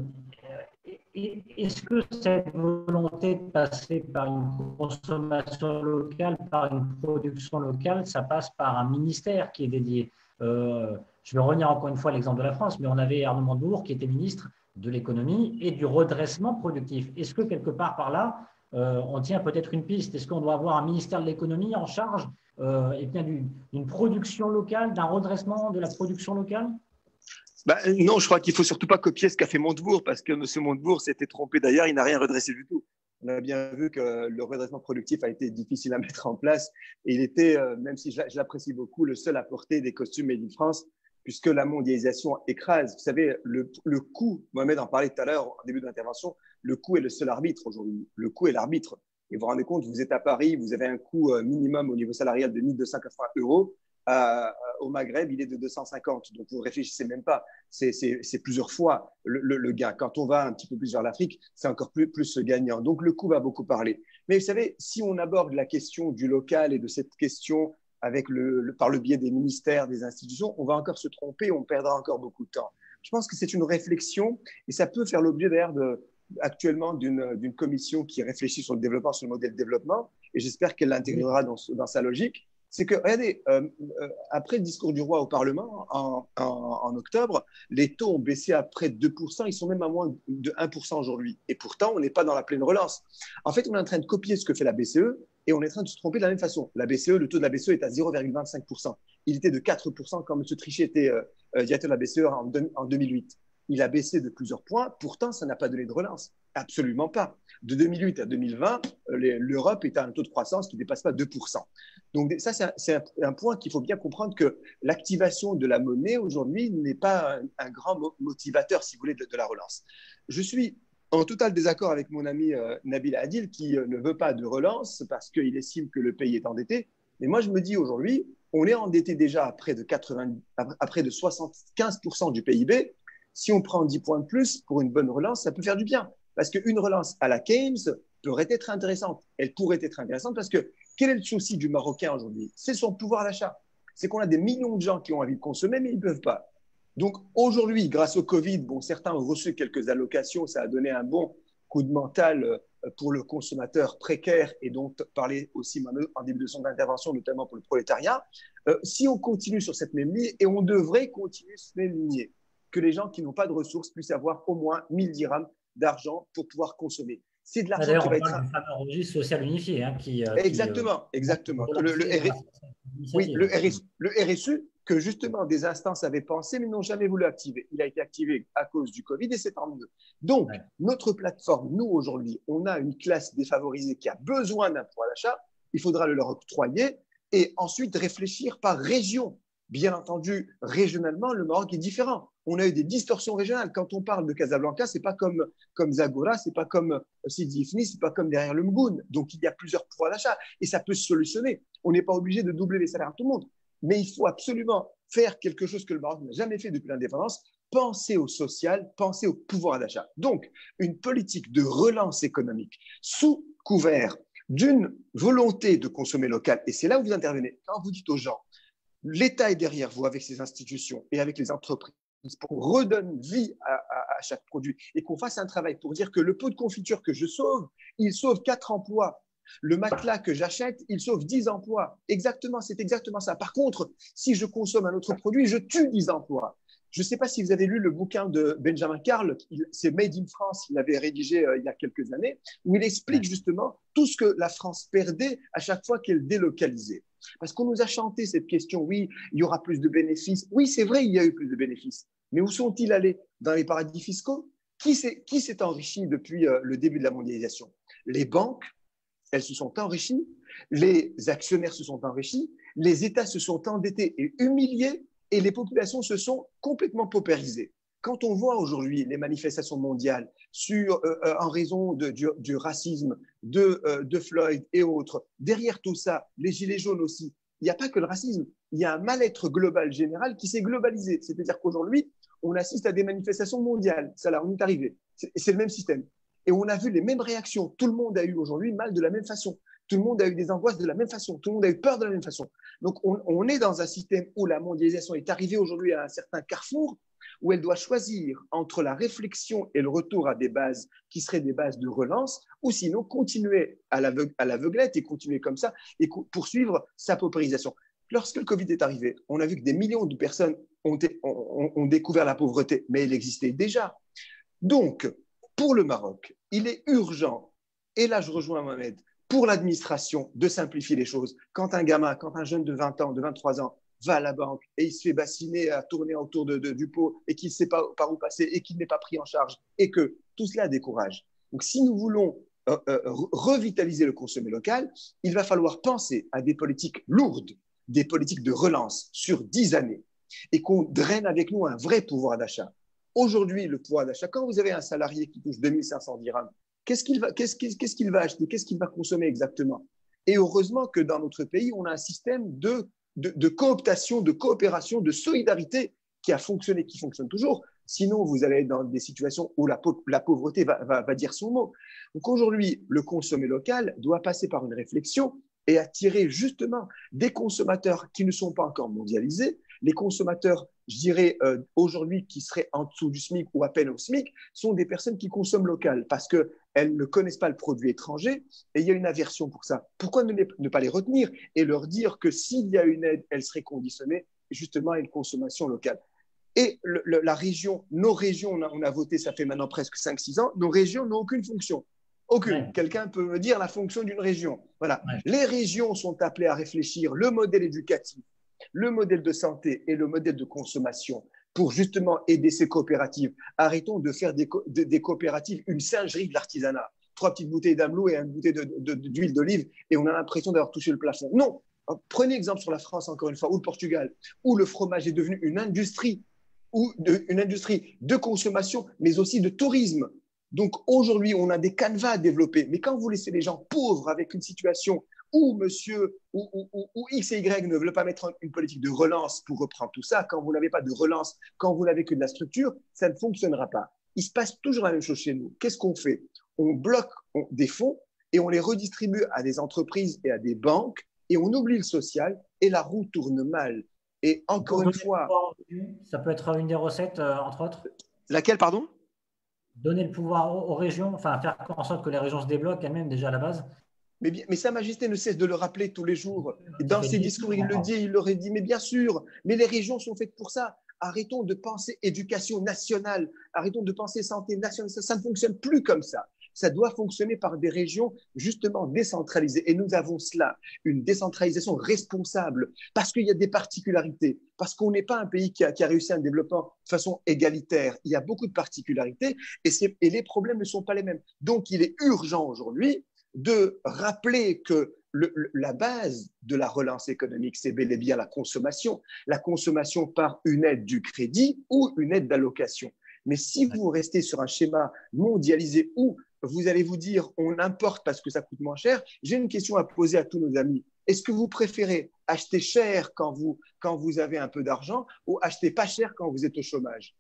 Est-ce que cette volonté de passer par une consommation locale, par une production locale, ça passe par un ministère qui est dédié? euh, Je vais revenir encore une fois à l'exemple de la France, mais on avait Arnaud Montebourg qui était ministre de l'économie et du redressement productif. Est-ce que quelque part par là, euh, on tient peut-être une piste? Est-ce qu'on doit avoir un ministère de l'économie en charge euh, et bien d'une production locale, d'un redressement de la production locale? Bah, non, je crois qu'il ne faut surtout pas copier ce qu'a fait Montebourg, parce que M. Montebourg s'était trompé d'ailleurs, il n'a rien redressé du tout. On a bien vu que le redressement productif a été difficile à mettre en place et il était, euh, même si je l'apprécie beaucoup, le seul à porter des costumes made in France, puisque la mondialisation écrase. Vous savez, le, le coût, Mohamed en parlait tout à l'heure en début d'intervention, le coût est le seul arbitre aujourd'hui. Le coût est l'arbitre. Et vous vous rendez compte, vous êtes à Paris, vous avez un coût minimum au niveau salarial de mille deux cent quatre-vingts euros. Euh, au Maghreb, il est de deux cent cinquante. Donc, vous ne réfléchissez même pas. C'est plusieurs fois le, le, le gain. Quand on va un petit peu plus vers l'Afrique, c'est encore plus, plus gagnant. Donc, le coût va beaucoup parler. Mais vous savez, si on aborde la question du local et de cette question avec le, le, par le biais des ministères, des institutions, on va encore se tromper, on perdra encore beaucoup de temps. Je pense que c'est une réflexion et ça peut faire l'objet d'ailleurs de, actuellement d'une commission qui réfléchit sur le développement, sur le modèle de développement et j'espère qu'elle l'intégrera dans, dans sa logique. C'est que, regardez, euh, euh, après le discours du roi au Parlement en, en, en octobre, les taux ont baissé à près de deux pour cent, ils sont même à moins de un pour cent aujourd'hui. Et pourtant, on n'est pas dans la pleine relance. En fait, on est en train de copier ce que fait la B C E et on est en train de se tromper de la même façon. La B C E, le taux de la B C E est à zéro virgule vingt-cinq pour cent. Il était de quatre pour cent quand M. Trichet était euh, directeur de la B C E en, de, en deux mille huit. Il a baissé de plusieurs points, pourtant, ça n'a pas donné de relance. Absolument pas. De deux mille huit à deux mille vingt, l'Europe est à un taux de croissance qui ne dépasse pas deux pour cent. Donc ça, c'est un, un point qu'il faut bien comprendre que l'activation de la monnaie aujourd'hui n'est pas un, un grand motivateur, si vous voulez, de, de la relance. Je suis en total désaccord avec mon ami euh, Nabil Adil qui euh, ne veut pas de relance parce qu'il estime que le pays est endetté. Mais moi, je me dis aujourd'hui, on est endetté déjà à près de, quatre-vingts, à près de soixante-quinze pour cent du P I B. Si on prend dix points de plus pour une bonne relance, ça peut faire du bien. Parce qu'une relance à la Keynes pourrait être intéressante. Elle pourrait être intéressante parce que quel est le souci du Marocain aujourd'hui? C'est son pouvoir d'achat. C'est qu'on a des millions de gens qui ont envie de consommer, mais ils ne peuvent pas. Donc aujourd'hui, grâce au Covid, bon, certains ont reçu quelques allocations, ça a donné un bon coup de mental pour le consommateur précaire et dont parlait aussi en début de son intervention, notamment pour le prolétariat. Euh, si on continue sur cette même ligne, et on devrait continuer sur cette même ligne, que les gens qui n'ont pas de ressources puissent avoir au moins mille dirhams d'argent pour pouvoir consommer. C'est de l'argent qui va être… D'ailleurs, on parle du fameux registre social unifié. Hein, qui, exactement, qui, euh, exactement. Le, le, R... oui, le, R S... le R S U, que justement des instances avaient pensé, mais n'ont jamais voulu activer. Il a été activé à cause du Covid et c'est tant mieux. Donc, ouais. Notre plateforme, nous, aujourd'hui, on a une classe défavorisée qui a besoin d'un pouvoir d'achat. Il faudra le leur octroyer et ensuite réfléchir par région. Bien entendu, régionalement, le Maroc est différent. On a eu des distorsions régionales. Quand on parle de Casablanca, c'est pas comme, comme Zagora, c'est pas comme Sidi Ifni, c'est pas comme derrière le Mgoun. Donc, il y a plusieurs pouvoirs d'achat et ça peut se solutionner. On n'est pas obligé de doubler les salaires à tout le monde. Mais il faut absolument faire quelque chose que le Maroc n'a jamais fait depuis l'indépendance, penser au social, penser au pouvoir d'achat. Donc, une politique de relance économique sous couvert d'une volonté de consommer local. Et c'est là où vous intervenez. Quand vous dites aux gens, l'État est derrière vous avec ses institutions et avec les entreprises pour qu'on redonne vie à, à, à chaque produit et qu'on fasse un travail pour dire que le pot de confiture que je sauve, il sauve quatre emplois. Le matelas que j'achète, il sauve dix emplois. Exactement, c'est exactement ça. Par contre, si je consomme un autre produit, je tue dix emplois. Je ne sais pas si vous avez lu le bouquin de Benjamin Karl, c'est Made in France, il l'avait rédigé euh, il y a quelques années, où il explique justement tout ce que la France perdait à chaque fois qu'elle délocalisait. Parce qu'on nous a chanté cette question, oui, il y aura plus de bénéfices. Oui, c'est vrai, il y a eu plus de bénéfices. Mais où sont-ils allés? Dans les paradis fiscaux? Qui s'est enrichi depuis euh, le début de la mondialisation? Les banques, elles se sont enrichies, les actionnaires se sont enrichis, les États se sont endettés et humiliés, et les populations se sont complètement paupérisées. Quand on voit aujourd'hui les manifestations mondiales sur, euh, en raison de, du, du racisme, de, euh, de Floyd et autres, derrière tout ça, les gilets jaunes aussi, il n'y a pas que le racisme, il y a un mal-être global général qui s'est globalisé. C'est-à-dire qu'aujourd'hui, on assiste à des manifestations mondiales. Ça là, on est arrivé. C'est le même système. Et on a vu les mêmes réactions. Tout le monde a eu aujourd'hui mal de la même façon. Tout le monde a eu des angoisses de la même façon. Tout le monde a eu peur de la même façon. Donc, on, on est dans un système où la mondialisation est arrivée aujourd'hui à un certain carrefour, où elle doit choisir entre la réflexion et le retour à des bases qui seraient des bases de relance, ou sinon continuer à l'aveuglette et continuer comme ça et poursuivre sa paupérisation. Lorsque le Covid est arrivé, on a vu que des millions de personnes ont, ont, ont découvert la pauvreté, mais elle existait déjà. Donc, pour le Maroc, il est urgent, et là je rejoins Mohamed, pour l'administration de simplifier les choses. Quand un gamin, quand un jeune de vingt ans, de vingt-trois ans, va à la banque et il se fait bassiner à tourner autour de, de, du pot et qu'il ne sait pas par où passer et qu'il n'est pas pris en charge et que tout cela décourage. Donc, si nous voulons euh, euh, revitaliser le consommé local, il va falloir penser à des politiques lourdes, des politiques de relance sur dix années et qu'on draine avec nous un vrai pouvoir d'achat. Aujourd'hui, le pouvoir d'achat, quand vous avez un salarié qui touche deux mille cinq cents dirhams, qu'est-ce qu'il va, qu'est-ce, qu'est-ce qu'il va acheter? Qu'est-ce qu'il va consommer exactement? Et heureusement que dans notre pays, on a un système de, de, de cooptation, de coopération, de solidarité qui a fonctionné, qui fonctionne toujours. Sinon, vous allez être dans des situations où la, la pauvreté va, va, va dire son mot. Donc aujourd'hui, le consommé local doit passer par une réflexion et attirer justement des consommateurs qui ne sont pas encore mondialisés. Les consommateurs, je dirais, euh, aujourd'hui, qui seraient en dessous du SMIC ou à peine au SMIC, sont des personnes qui consomment local parce qu'elles ne connaissent pas le produit étranger et il y a une aversion pour ça. Pourquoi ne, les, ne pas les retenir et leur dire que s'il y a une aide, elle serait conditionnée justement à une consommation locale? Et le, le, la région, nos régions, on a, on a voté, ça fait maintenant presque cinq six ans, nos régions n'ont aucune fonction. Aucune. Ouais. Quelqu'un peut me dire la fonction d'une région. Voilà. Ouais. Les régions sont appelées à réfléchir le modèle éducatif, le modèle de santé et le modèle de consommation pour justement aider ces coopératives. Arrêtons de faire des, co de, des coopératives une singerie de l'artisanat. Trois petites bouteilles d'Amelot et une bouteille d'huile d'olive et on a l'impression d'avoir touché le plafond. Non. Prenez exemple sur la France, encore une fois, ou le Portugal, où le fromage est devenu une industrie, ou de, une industrie de consommation, mais aussi de tourisme. Donc aujourd'hui, on a des canevas à développer. Mais quand vous laissez les gens pauvres avec une situation où monsieur ou, ou, ou X et Y ne veulent pas mettre une politique de relance pour reprendre tout ça, quand vous n'avez pas de relance, quand vous n'avez que de la structure, ça ne fonctionnera pas. Il se passe toujours la même chose chez nous. Qu'est-ce qu'on fait? On bloque on, des fonds et on les redistribue à des entreprises et à des banques et on oublie le social et la roue tourne mal. Et encore une fois… Ça peut être une des recettes, euh, entre autres. Laquelle, pardon? Donner le pouvoir aux, aux régions, enfin faire en sorte que les régions se débloquent elles-mêmes déjà à la base. Mais, bien, mais Sa Majesté ne cesse de le rappeler tous les jours. Et dans ses discours, il le dit, il l'aurait dit, mais bien sûr, mais les régions sont faites pour ça. Arrêtons de penser éducation nationale, arrêtons de penser santé nationale, ça, ça ne fonctionne plus comme ça. Ça doit fonctionner par des régions justement décentralisées. Et nous avons cela, une décentralisation responsable, parce qu'il y a des particularités, parce qu'on n'est pas un pays qui a, qui a réussi un développement de façon égalitaire. Il y a beaucoup de particularités et, et les problèmes ne sont pas les mêmes. Donc, il est urgent aujourd'hui de rappeler que le, le, la base de la relance économique, c'est bel et bien la consommation. La consommation par une aide du crédit ou une aide d'allocation. Mais si vous restez sur un schéma mondialisé où vous allez vous dire on importe parce que ça coûte moins cher, j'ai une question à poser à tous nos amis. Est-ce que vous préférez acheter cher quand vous, quand vous avez un peu d'argent ou acheter pas cher quand vous êtes au chômage?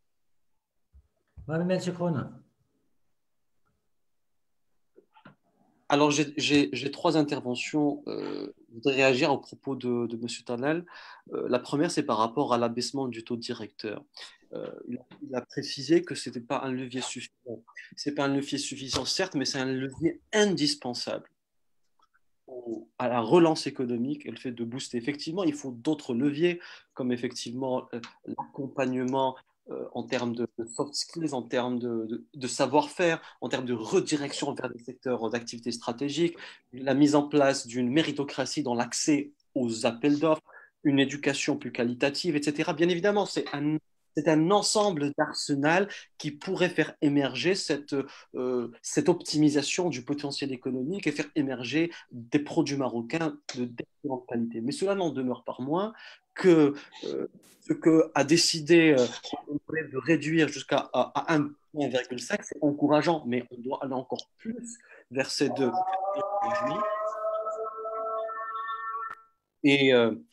Mohamed Chekroun. Alors, j'ai trois interventions. Euh, je voudrais réagir au propos de, de M. Talal. Euh, la première, c'est par rapport à l'abaissement du taux directeur. Euh, il, il a précisé que ce n'était pas un levier suffisant. Ce n'est pas un levier suffisant, certes, mais c'est un levier indispensable au, à la relance économique et le fait de booster. Effectivement, il faut d'autres leviers, comme effectivement euh, l'accompagnement Euh, en termes de, de soft skills, en termes de, de, de savoir-faire, en termes de redirection vers des secteurs d'activité stratégiques, la mise en place d'une méritocratie dans l'accès aux appels d'offres, une éducation plus qualitative, et cetera. Bien évidemment, c'est un, c'est un ensemble d'arsenal qui pourrait faire émerger cette, euh, cette optimisation du potentiel économique et faire émerger des produits marocains de d'excellente qualité. Mais cela n'en demeure pas moins que euh, ce qu'a décidé euh, de réduire jusqu'à un virgule cinq, c'est encourageant, mais on doit aller encore plus vers ces deux. Et, euh,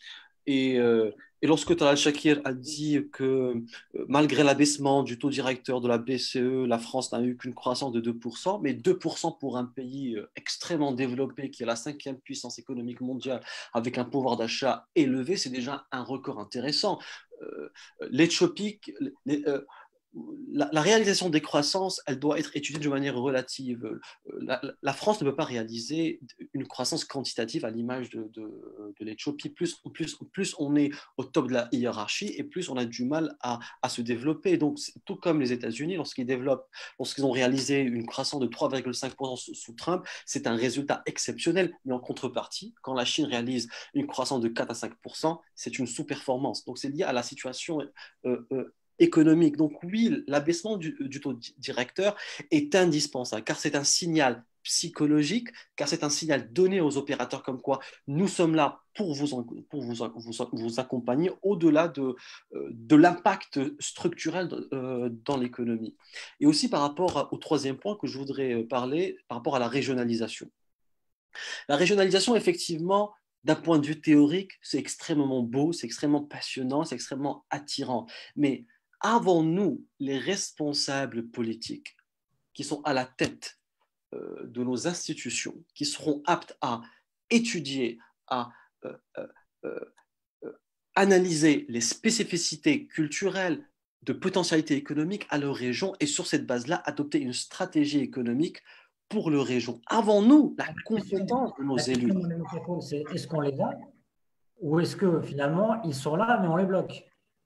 Et, euh, et lorsque Talal Shakir a dit que euh, malgré l'abaissement du taux directeur de la B C E, la France n'a eu qu'une croissance de deux pour cent, mais deux pour cent pour un pays euh, extrêmement développé qui est la cinquième puissance économique mondiale avec un pouvoir d'achat élevé, c'est déjà un record intéressant. Euh, L'Éthiopie, les, euh, la, la réalisation des croissances, elle doit être étudiée de manière relative. La, la France ne peut pas réaliser une croissance quantitative à l'image de, de, de l'Éthiopie. Plus, plus, plus on est au top de la hiérarchie et plus on a du mal à, à se développer. Donc, tout comme les États-Unis, lorsqu'ils développent, lorsqu'ils ont réalisé une croissance de trois virgule cinq pour cent sous Trump, c'est un résultat exceptionnel. Mais en contrepartie, quand la Chine réalise une croissance de quatre à cinq pour cent, c'est une sous-performance. Donc, c'est lié à la situation euh, euh, économique. Donc oui, l'abaissement du, du taux directeur est indispensable car c'est un signal psychologique, car c'est un signal donné aux opérateurs comme quoi nous sommes là pour vous, pour vous, vous, vous accompagner au-delà de, de l'impact structurel dans l'économie. Et aussi par rapport au troisième point que je voudrais parler, par rapport à la régionalisation. La régionalisation, effectivement, d'un point de vue théorique, c'est extrêmement beau, c'est extrêmement passionnant, c'est extrêmement attirant. Mais avons-nous les responsables politiques qui sont à la tête euh, de nos institutions, qui seront aptes à étudier, à euh, euh, euh, analyser les spécificités culturelles de potentialité économique à leur région et sur cette base-là, adopter une stratégie économique pour leur région? Avons-nous la compétence de nos élus? Est-ce qu'on les a ou est-ce que finalement ils sont là mais on les bloque?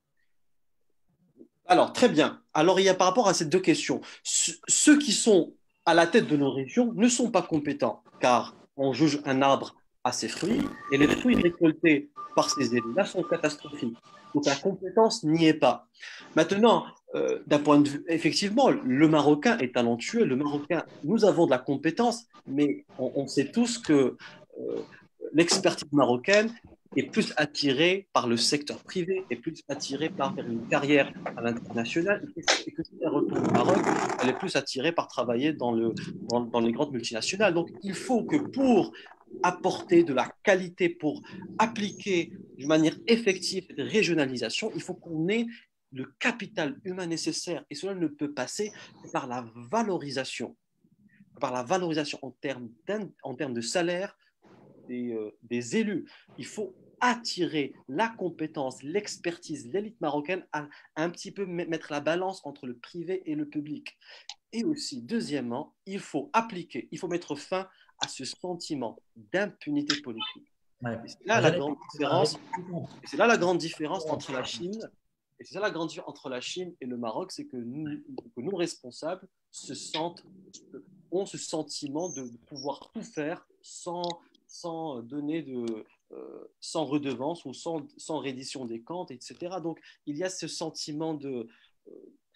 Alors, très bien. Alors, il y a par rapport à ces deux questions, ceux qui sont à la tête de nos régions ne sont pas compétents, car on juge un arbre à ses fruits, et les fruits récoltés par ces élus-là sont catastrophiques. Donc, la compétence n'y est pas. Maintenant, euh, d'un point de vue, effectivement, le Marocain est talentueux, le Marocain, nous avons de la compétence, mais on, on sait tous que euh, l'expertise marocaine est plus attirée par le secteur privé, est plus attirée par faire une carrière à l'international, et que si elle retourne au Maroc, elle est plus attirée par travailler dans, le, dans, dans les grandes multinationales. Donc, il faut que pour apporter de la qualité, pour appliquer de manière effective cette régionalisation, il faut qu'on ait le capital humain nécessaire, et cela ne peut passer que par la valorisation, par la valorisation en termes, en termes de salaire, Des, euh, des élus. Il faut attirer la compétence, l'expertise, l'élite marocaine à, à un petit peu mettre la balance entre le privé et le public. Et aussi, deuxièmement, il faut appliquer, il faut mettre fin à ce sentiment d'impunité politique. Ouais. Et c'est là la grande différence. Et c'est là la grande différence entre la Chine. Et c'est ça la grande différence entre la Chine et le Maroc, c'est que nous, que nos responsables se sentent, ont ce sentiment de pouvoir tout faire sans sans donner de, euh, sans redevance ou sans, sans reddition des comptes, et cetera. Donc, il y a ce sentiment de, euh,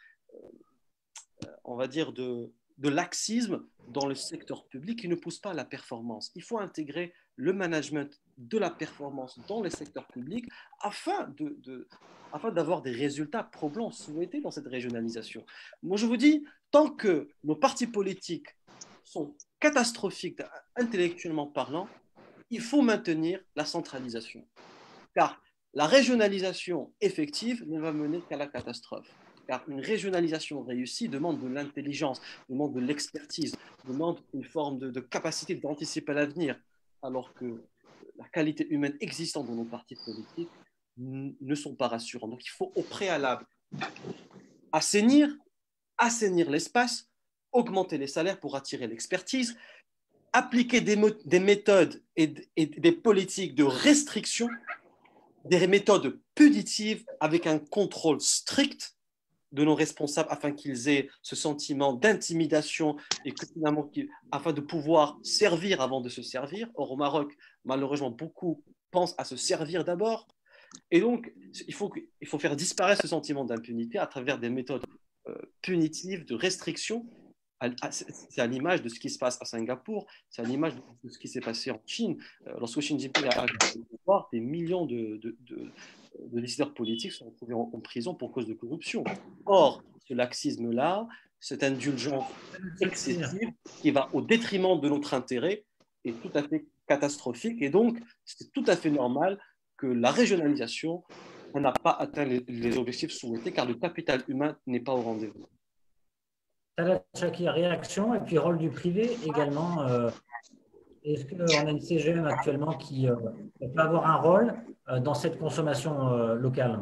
euh, on va dire, de, de laxisme dans le secteur public qui ne pousse pas à la performance. Il faut intégrer le management de la performance dans le secteur public afin de, de, afin d'avoir des résultats probants souhaités dans cette régionalisation. Moi, je vous dis, tant que nos partis politiques sont catastrophiques intellectuellement parlant, il faut maintenir la centralisation. Car la régionalisation effective ne va mener qu'à la catastrophe. Car une régionalisation réussie demande de l'intelligence, demande de l'expertise, demande une forme de, de capacité d'anticiper l'avenir, alors que la qualité humaine existante dans nos partis politiques ne sont pas rassurantes. Donc il faut au préalable assainir, assainir l'espace, augmenter les salaires pour attirer l'expertise, appliquer des, des méthodes et, et des politiques de restriction, des méthodes punitives avec un contrôle strict de nos responsables afin qu'ils aient ce sentiment d'intimidation et que finalement, afin de pouvoir servir avant de se servir. Or, au Maroc, malheureusement, beaucoup pensent à se servir d'abord. Et donc, il faut, il faut faire disparaître ce sentiment d'impunité à travers des méthodes euh, punitives de restriction. C'est à l'image de ce qui se passe à Singapour, c'est à l'image de ce qui s'est passé en Chine. Lorsque Xi Jinping a accusé le pouvoir, des millions de, de, de, de décideurs politiques sont retrouvés en, en prison pour cause de corruption. Or, ce laxisme-là, cette indulgence excessive qui va au détriment de notre intérêt est tout à fait catastrophique. Et donc, c'est tout à fait normal que la régionalisation n'a pas atteint les, les objectifs souhaités car le capital humain n'est pas au rendez-vous. Talal Shakir, réaction, et puis rôle du privé également. Euh, Est-ce qu'on a une C G M actuellement qui euh, peut avoir un rôle euh, dans cette consommation euh, locale?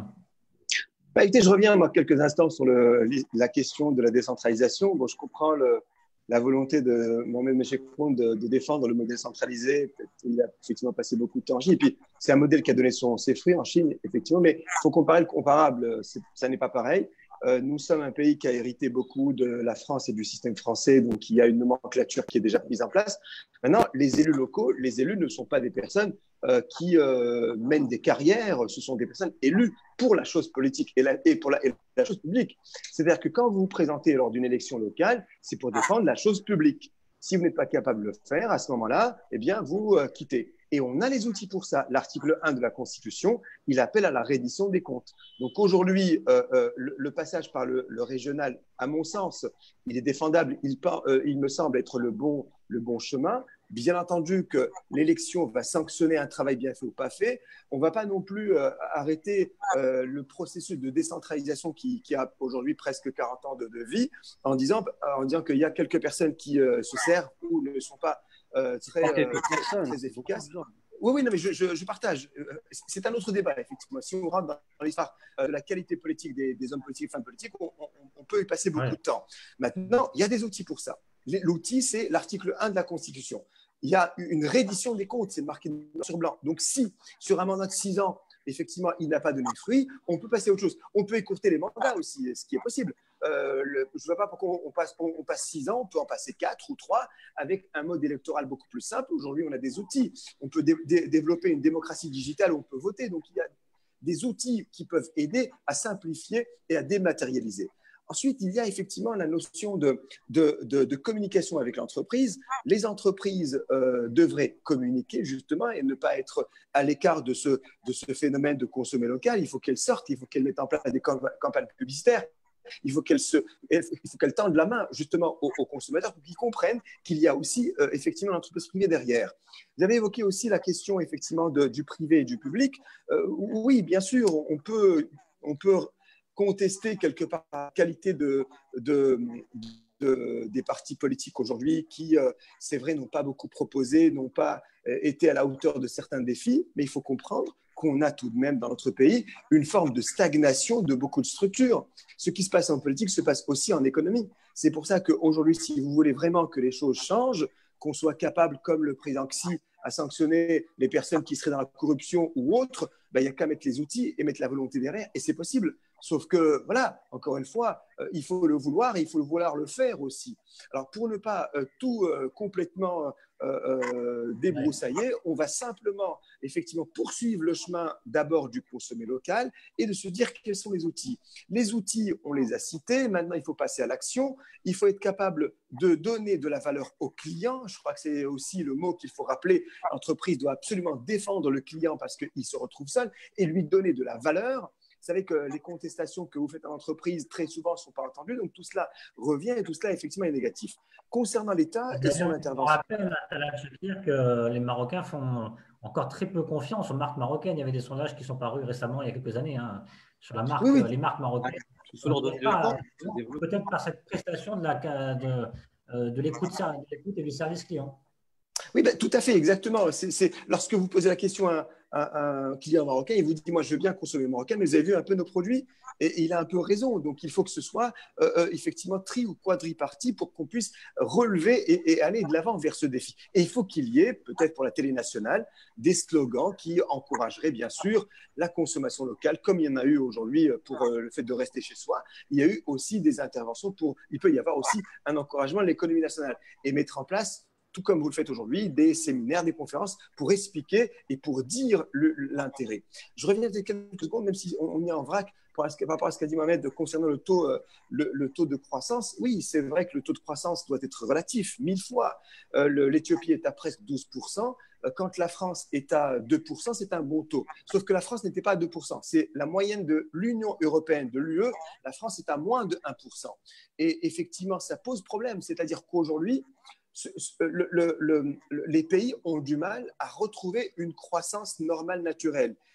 Bah, écoutez, je reviens moi quelques instants sur le, la question de la décentralisation. Bon, je comprends le, la volonté de Mohamed Mechekroun de, de défendre le modèle centralisé. Il a effectivement passé beaucoup de temps en Chine. Et puis, c'est un modèle qui a donné son, ses fruits en Chine, effectivement. Mais il faut comparer le comparable. Ça n'est pas pareil. Euh, nous sommes un pays qui a hérité beaucoup de la France et du système français, donc il y a une nomenclature qui est déjà mise en place. Maintenant, les élus locaux, les élus ne sont pas des personnes euh, qui euh, mènent des carrières, ce sont des personnes élues pour la chose politique et, la, et pour la, et la chose publique. C'est-à-dire que quand vous vous présentez lors d'une élection locale, c'est pour défendre la chose publique. Si vous n'êtes pas capable de le faire, à ce moment-là, eh bien, vous euh, quittez. Et on a les outils pour ça. L'article un de la Constitution, il appelle à la reddition des comptes. Donc aujourd'hui, euh, euh, le, le passage par le, le régional, à mon sens, il est défendable. Il, euh, il me semble être le bon, le bon chemin. Bien entendu que l'élection va sanctionner un travail bien fait ou pas fait. On ne va pas non plus euh, arrêter euh, le processus de décentralisation qui, qui a aujourd'hui presque quarante ans de, de vie en disant, en disant qu'il y a quelques personnes qui euh, se servent ou ne sont pas Euh, très, euh, très, très efficace. Oui, oui, non, mais je, je, je partage. C'est un autre débat, effectivement. Si on rentre dans l'histoire de la qualité politique des, des hommes politiques et femmes politiques, on, on, on peut y passer beaucoup ouais. de temps. Maintenant, il y a des outils pour ça. L'outil, c'est l'article un de la Constitution. Il y a une reddition des comptes, c'est marqué noir sur blanc. Donc, si sur un mandat de six ans, effectivement, il n'a pas donné de fruits, on peut passer à autre chose. On peut écourter les mandats aussi, ce qui est possible. Euh, le, je ne vois pas pourquoi on passe, on, on passe six ans, on peut en passer quatre ou trois avec un mode électoral beaucoup plus simple. Aujourd'hui, on a des outils. On peut dé dé développer une démocratie digitale où on peut voter. Donc, il y a des outils qui peuvent aider à simplifier et à dématérialiser. Ensuite, il y a effectivement la notion de, de, de, de communication avec l'entreprise. Les entreprises euh, devraient communiquer justement et ne pas être à l'écart de ce, de ce phénomène de consommer local. Il faut qu'elles sortent, il faut qu'elles mettent en place des campagnes publicitaires. Il faut qu'elles qu'elles tendent la main justement aux, aux consommateurs pour qu'ils comprennent qu'il y a aussi euh, effectivement l'entreprise privée derrière. Vous avez évoqué aussi la question effectivement de, du privé et du public. Euh, oui, bien sûr, on peut, on peut contester quelque part la qualité de, de, de, des partis politiques aujourd'hui qui, euh, c'est vrai, n'ont pas beaucoup proposé, n'ont pas euh, été à la hauteur de certains défis, mais il faut comprendre qu'on a tout de même dans notre pays une forme de stagnation de beaucoup de structures. Ce qui se passe en politique se passe aussi en économie. C'est pour ça qu'aujourd'hui, si vous voulez vraiment que les choses changent, qu'on soit capable, comme le président Xi, à sanctionner les personnes qui seraient dans la corruption ou autres, ben, il n'y a qu'à mettre les outils et mettre la volonté derrière, et c'est possible. Sauf que, voilà, encore une fois, euh, il faut le vouloir et il faut le vouloir le faire aussi. Alors, pour ne pas euh, tout euh, complètement euh, euh, débroussailler, on va simplement, effectivement, poursuivre le chemin d'abord du consommer local et de se dire quels sont les outils. Les outils, on les a cités. Maintenant, il faut passer à l'action. Il faut être capable de donner de la valeur au client. Je crois que c'est aussi le mot qu'il faut rappeler. L'entreprise doit absolument défendre le client parce qu'il se retrouve seul et lui donner de la valeur. Vous savez que les contestations que vous faites en entreprise, très souvent, ne sont pas entendues. Donc, tout cela revient et tout cela, effectivement, est négatif. Concernant l'État et son intervention. Je rappelle, Talal Shakir, que les Marocains font encore très peu confiance aux marques marocaines. Il y avait des sondages qui sont parus récemment, il y a quelques années, hein, sur la marque, oui, oui. les marques marocaines. Peut-être par cette prestation de, la, de, de l'écoute et du service client. Oui, ben, tout à fait, exactement. C'est lorsque vous posez la question à, à, à un client marocain, il vous dit, moi, je veux bien consommer marocain, mais vous avez vu un peu nos produits, et, et il a un peu raison. Donc, il faut que ce soit euh, euh, effectivement tri ou quadriparti pour qu'on puisse relever et, et aller de l'avant vers ce défi. Et il faut qu'il y ait, peut-être pour la télé nationale, des slogans qui encourageraient, bien sûr, la consommation locale, comme il y en a eu aujourd'hui pour euh, le fait de rester chez soi. Il y a eu aussi des interventions pour, il peut y avoir aussi un encouragement à l'économie nationale et mettre en place, tout comme vous le faites aujourd'hui, des séminaires, des conférences pour expliquer et pour dire l'intérêt. Je reviens de quelques secondes, même si on est en vrac par rapport à ce qu'a dit Mohamed concernant le taux, le, le taux de croissance. Oui, c'est vrai que le taux de croissance doit être relatif, mille fois. Euh, L'Éthiopie est à presque douze pour cent. Quand la France est à deux pour cent, c'est un bon taux. Sauf que la France n'était pas à deux pour cent. C'est la moyenne de l'Union européenne, de l'U E. La France est à moins de un pour cent. Et effectivement, ça pose problème. C'est-à-dire qu'aujourd'hui, Le, le, le, les pays ont du mal à retrouver une croissance normale naturelle.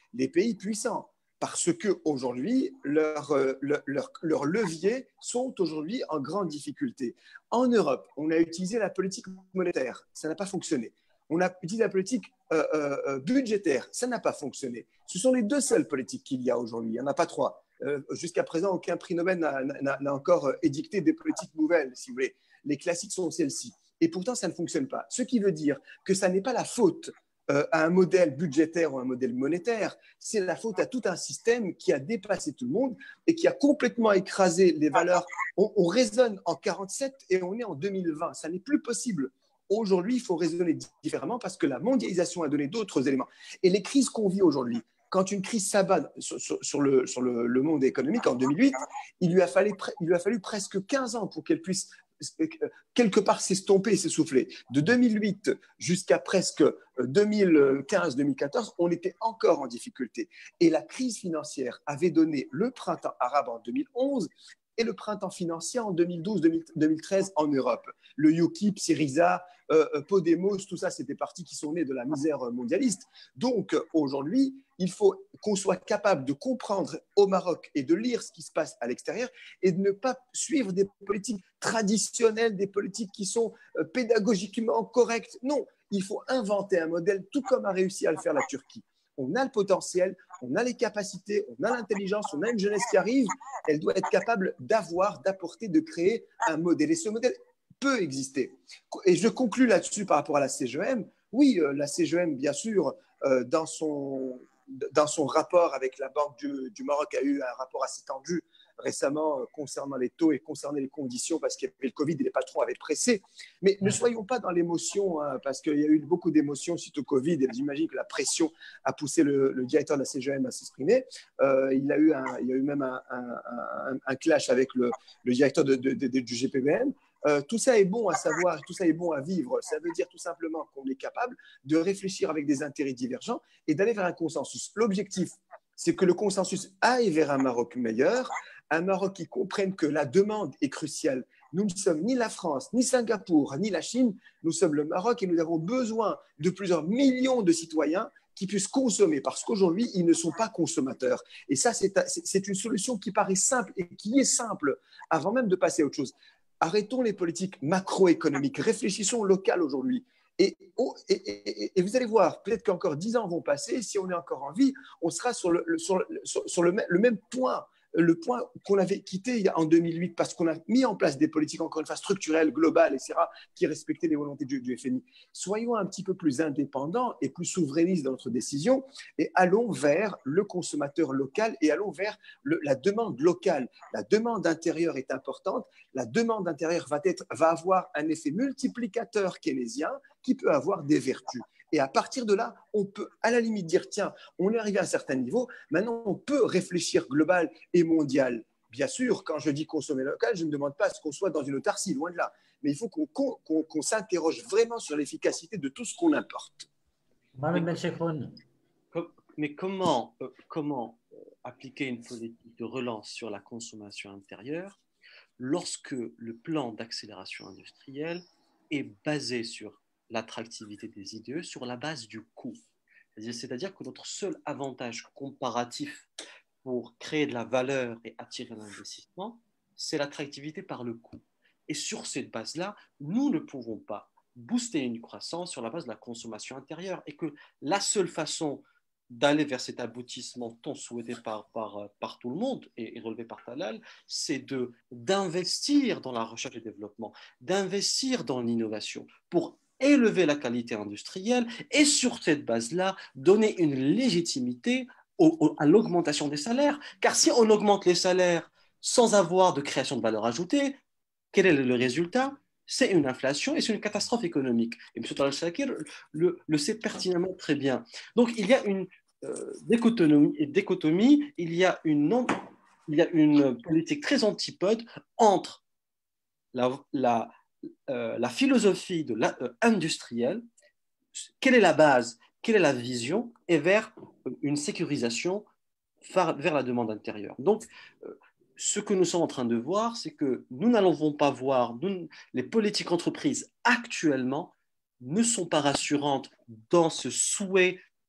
les pays puissants, parce qu'aujourd'hui, leurs leur, leur, leur leviers sont aujourd'hui en grande difficulté. En Europe, on a utilisé la politique monétaire, ça n'a pas fonctionné. On a utilisé la politique euh, euh, budgétaire, ça n'a pas fonctionné. Ce sont les deux seules politiques qu'il y a aujourd'hui, il n'y en a pas trois. Euh, jusqu'à présent, aucun prix Nobel n'a encore édicté des politiques nouvelles, si vous voulez. Les classiques sont celles-ci. Et pourtant, ça ne fonctionne pas. Ce qui veut dire que ça n'est pas la faute euh, à un modèle budgétaire ou un modèle monétaire, c'est la faute à tout un système qui a dépassé tout le monde et qui a complètement écrasé les valeurs. On, on raisonne en quarante-sept et on est en deux mille vingt. Ça n'est plus possible. Aujourd'hui, il faut raisonner différemment parce que la mondialisation a donné d'autres éléments. Et les crises qu'on vit aujourd'hui, quand une crise s'abat sur, sur, sur, le, sur le, le monde économique en deux mille huit, il lui a fallu, il lui a fallu presque quinze ans pour qu'elle puisse quelque part s'estomper et s'essouffler. De deux mille huit jusqu'à presque deux mille quinze deux mille quatorze, on était encore en difficulté. Et la crise financière avait donné le printemps arabe en deux mille onze et le printemps financier en deux mille douze deux mille treize en Europe. Le UKIP, Syriza, euh, Podemos, tout ça, c'est des partis qui sont nés de la misère mondialiste. Donc, aujourd'hui, il faut qu'on soit capable de comprendre au Maroc et de lire ce qui se passe à l'extérieur et de ne pas suivre des politiques traditionnelles, des politiques qui sont euh, pédagogiquement correctes. Non, il faut inventer un modèle, tout comme a réussi à le faire la Turquie. On a le potentiel, on a les capacités, on a l'intelligence, on a une jeunesse qui arrive, elle doit être capable d'avoir, d'apporter, de créer un modèle. Et ce modèle peut exister. Et je conclus là-dessus par rapport à la C G E M. Oui, euh, la C G E M, bien sûr, euh, dans, son, dans son rapport avec la Banque du, du Maroc, a eu un rapport assez tendu récemment euh, concernant les taux et concernant les conditions, parce qu'il y avait le Covid et les patrons avaient pressé. Mais ne soyons pas dans l'émotion, hein, parce qu'il y a eu beaucoup d'émotions suite au Covid, et j'imagine que la pression a poussé le, le directeur de la C G E M à s'exprimer. Euh, il, a eu un, il y a eu même un, un, un, un clash avec le, le directeur de, de, de, du G P B N. Euh, tout ça est bon à savoir, tout ça est bon à vivre. Ça veut dire tout simplement qu'on est capable de réfléchir avec des intérêts divergents et d'aller vers un consensus. L'objectif, c'est que le consensus aille vers un Maroc meilleur, un Maroc qui comprenne que la demande est cruciale. Nous ne sommes ni la France, ni Singapour, ni la Chine. Nous sommes le Maroc et nous avons besoin de plusieurs millions de citoyens qui puissent consommer, parce qu'aujourd'hui, ils ne sont pas consommateurs. Et ça, c'est une solution qui paraît simple et qui est simple, avant même de passer à autre chose. Arrêtons les politiques macroéconomiques, réfléchissons local aujourd'hui. Et, oh, et, et, et vous allez voir, peut-être qu'encore dix ans vont passer, si on est encore en vie, on sera sur le, sur, sur, sur le, le même point, le point qu'on avait quitté en deux mille huit, parce qu'on a mis en place des politiques, encore une fois, structurelles, globales, et cetera, qui respectaient les volontés du, du F M I. Soyons un petit peu plus indépendants et plus souverainistes dans notre décision, et allons vers le consommateur local et allons vers le, la demande locale. La demande intérieure est importante. La demande intérieure va, être, va avoir un effet multiplicateur keynésien qui peut avoir des vertus. Et à partir de là, on peut à la limite dire, tiens, on est arrivé à un certain niveau, maintenant on peut réfléchir global et mondial. Bien sûr, quand je dis consommer local, je ne demande pas à ce qu'on soit dans une autarcie, loin de là. Mais il faut qu'on qu'on, qu'on s'interroge vraiment sur l'efficacité de tout ce qu'on importe. Mais, mais comment, euh, comment appliquer une politique de relance sur la consommation intérieure lorsque le plan d'accélération industrielle est basé sur l'attractivité des I D E sur la base du coût. C'est-à-dire que notre seul avantage comparatif pour créer de la valeur et attirer l'investissement, c'est l'attractivité par le coût. Et sur cette base-là, nous ne pouvons pas booster une croissance sur la base de la consommation intérieure et que la seule façon d'aller vers cet aboutissement tant souhaité par, par, par tout le monde et, et relevé par Talal, c'est de, d'investir dans la recherche et développement, d'investir dans l'innovation pour élever la qualité industrielle et sur cette base-là, donner une légitimité au, au, à l'augmentation des salaires. Car si on augmente les salaires sans avoir de création de valeur ajoutée, quel est le résultat ? C'est une inflation et c'est une catastrophe économique. Et M. Talal Shakir le, le sait pertinemment très bien. Donc, il y a une euh, dichotomie, dichotomie, il y a une, il y a une politique très antipode entre la, la Euh, la philosophie de la, euh, industrielle, quelle est la base, quelle est la vision, et vers une sécurisation vers la demande intérieure. Donc, euh, ce que nous sommes en train de voir, c'est que nous n'allons pas voir, nous, les politiques entreprises actuellement ne sont pas rassurantes dans ce souhait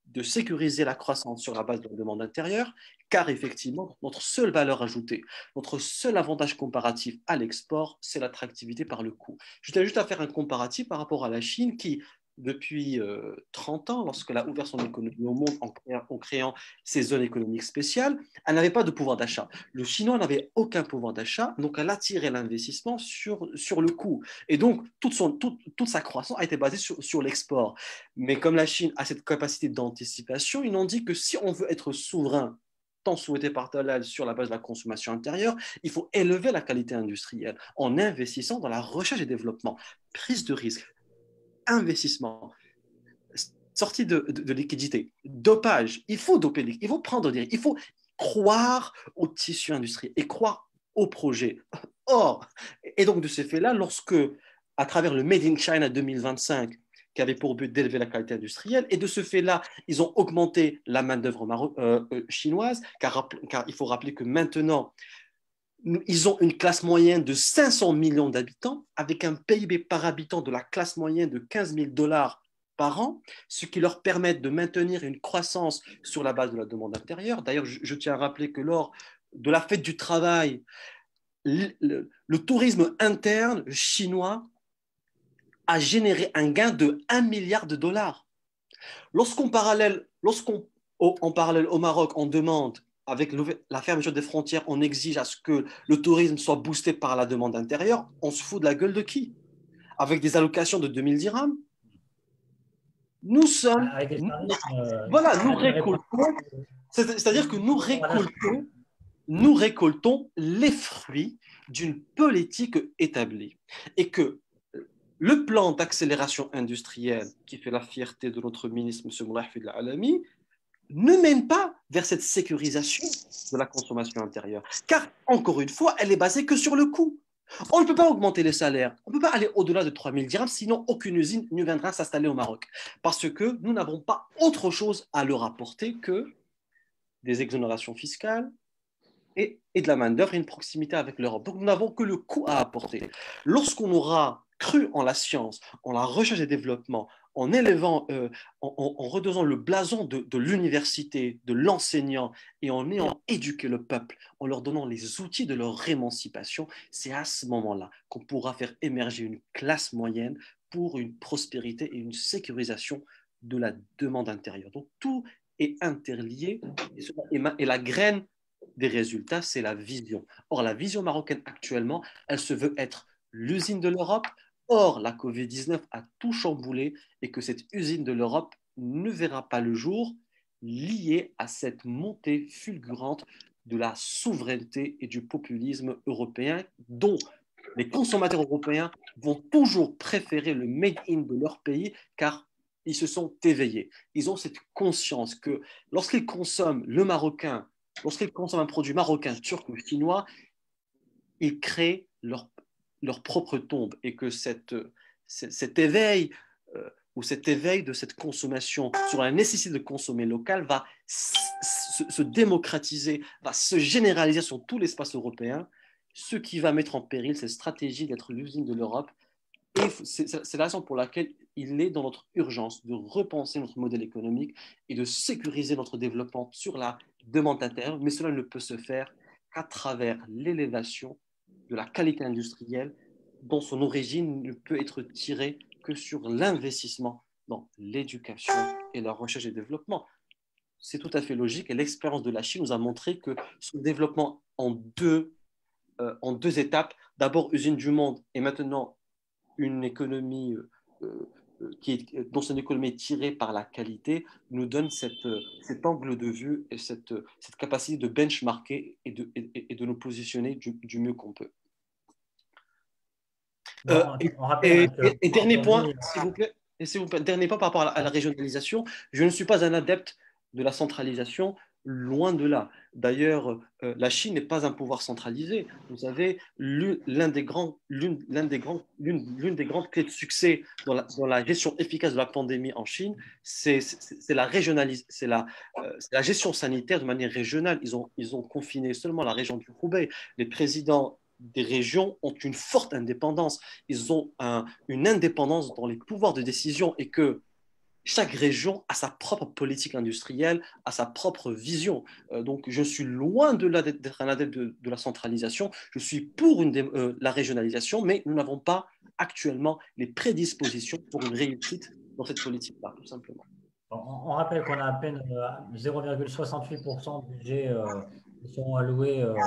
de sécuriser la croissance sur la base de la demande intérieure, car effectivement, notre seule valeur ajoutée, notre seul avantage comparatif à l'export, c'est l'attractivité par le coût. Je tiens juste à faire un comparatif par rapport à la Chine qui, depuis euh, trente ans, lorsqu'elle a ouvert son économie au monde en créant, en créant ses zones économiques spéciales, elle n'avait pas de pouvoir d'achat. Le Chinois n'avait aucun pouvoir d'achat, donc elle attirait l'investissement sur, sur le coût. Et donc, toute, son, toute, toute sa croissance a été basée sur, sur l'export. Mais comme la Chine a cette capacité d'anticipation, ils ont dit que si on veut être souverain, tant souhaité par Talal sur la base de la consommation intérieure, il faut élever la qualité industrielle en investissant dans la recherche et développement, prise de risque, investissement, sortie de, de, de liquidité, dopage. Il faut doper, il faut prendre des risques, il faut croire au tissu industriel et croire au projet. Or, et donc de ce fait-là, lorsque, à travers le Made in China deux mille vingt-cinq, qui avait pour but d'élever la qualité industrielle, et de ce fait-là, ils ont augmenté la main-d'œuvre euh, euh, chinoise, car, car il faut rappeler que maintenant, ils ont une classe moyenne de cinq cents millions d'habitants, avec un P I B par habitant de la classe moyenne de quinze mille dollars par an, ce qui leur permet de maintenir une croissance sur la base de la demande intérieure. D'ailleurs, je, je tiens à rappeler que lors de la fête du travail, le, le, le tourisme interne chinois a généré un gain de un milliard de dollars. Lorsqu'on parallèle, lorsqu'on, en parallèle au Maroc, on demande, avec la fermeture des frontières, on exige à ce que le tourisme soit boosté par la demande intérieure, on se fout de la gueule de qui? Avec des allocations de deux mille dirhams? Nous sommes... Nous, euh, voilà, nous récoltons... C'est-à-dire que nous récoltons, nous récoltons les fruits d'une politique établie. Et que le plan d'accélération industrielle qui fait la fierté de notre ministre, M. Moulay Hafid Al-Alami, ne mène pas vers cette sécurisation de la consommation intérieure. Car, encore une fois, elle est basée que sur le coût. On ne peut pas augmenter les salaires, on ne peut pas aller au-delà de trois mille dirhams, sinon aucune usine ne viendra s'installer au Maroc. Parce que nous n'avons pas autre chose à leur apporter que des exonérations fiscales et, et de la main-d'œuvre et une proximité avec l'Europe. Donc, nous n'avons que le coût à apporter. Lorsqu'on aura cru en la science, en la recherche et développement, en élevant, euh, en, en, en redonnant le blason de, de l'université, de l'enseignant, et en ayant éduqué le peuple, en leur donnant les outils de leur émancipation, c'est à ce moment-là qu'on pourra faire émerger une classe moyenne pour une prospérité et une sécurisation de la demande intérieure. Donc tout est interlié, et, et la graine des résultats, c'est la vision. Or, la vision marocaine actuellement, elle se veut être l'usine de l'Europe. Or, la covid dix-neuf a tout chamboulé et que cette usine de l'Europe ne verra pas le jour liée à cette montée fulgurante de la souveraineté et du populisme européen dont les consommateurs européens vont toujours préférer le made in de leur pays car ils se sont éveillés. Ils ont cette conscience que lorsqu'ils consomment le marocain, lorsqu'ils consomment un produit marocain, turc ou chinois, ils créent leur leur propre tombe et que cette, cet éveil euh, ou cet éveil de cette consommation sur la nécessité de consommer local va se, se démocratiser, va se généraliser sur tout l'espace européen, ce qui va mettre en péril cette stratégie d'être l'usine de l'Europe. Et c'est la raison pour laquelle il est dans notre urgence de repenser notre modèle économique et de sécuriser notre développement sur la demande intérieure, mais cela ne peut se faire qu'à travers l'élévation de la qualité industrielle dont son origine ne peut être tirée que sur l'investissement dans l'éducation et la recherche et développement. C'est tout à fait logique et l'expérience de la Chine nous a montré que son développement en deux, euh, en deux étapes, d'abord usine du monde et maintenant une économie euh, qui est, dont son économie est tirée par la qualité, nous donne cette, cet angle de vue et cette, cette capacité de benchmarker et de, et, et de nous positionner du, du mieux qu'on peut. Bon, euh, et, et, et, et dernier point, s'il vous plaît, et s'il vous plaît, dernier point par rapport à la, à la régionalisation, je ne suis pas un adepte de la centralisation, loin de là. D'ailleurs, euh, la Chine n'est pas un pouvoir centralisé. Vous savez, l'un des grands, l'une, l'un des grands, l'une, l'une des grandes clés de succès dans la, dans la gestion efficace de la pandémie en Chine, c'est, c'est, c'est la régionalis- c'est la, euh, c'est la gestion sanitaire de manière régionale. Ils ont, ils ont confiné seulement la région du Hubei. Les présidents des régions ont une forte indépendance. Ils ont un, une indépendance dans les pouvoirs de décision et que chaque région a sa propre politique industrielle, a sa propre vision. Euh, donc, je suis loin de là d'être un adepte de, de la centralisation. Je suis pour une, euh, la régionalisation, mais nous n'avons pas actuellement les prédispositions pour une réussite dans cette politique-là, tout simplement. On, on rappelle qu'on a à peine zéro virgule soixante-huit pour cent du budget euh, qui sont alloués euh,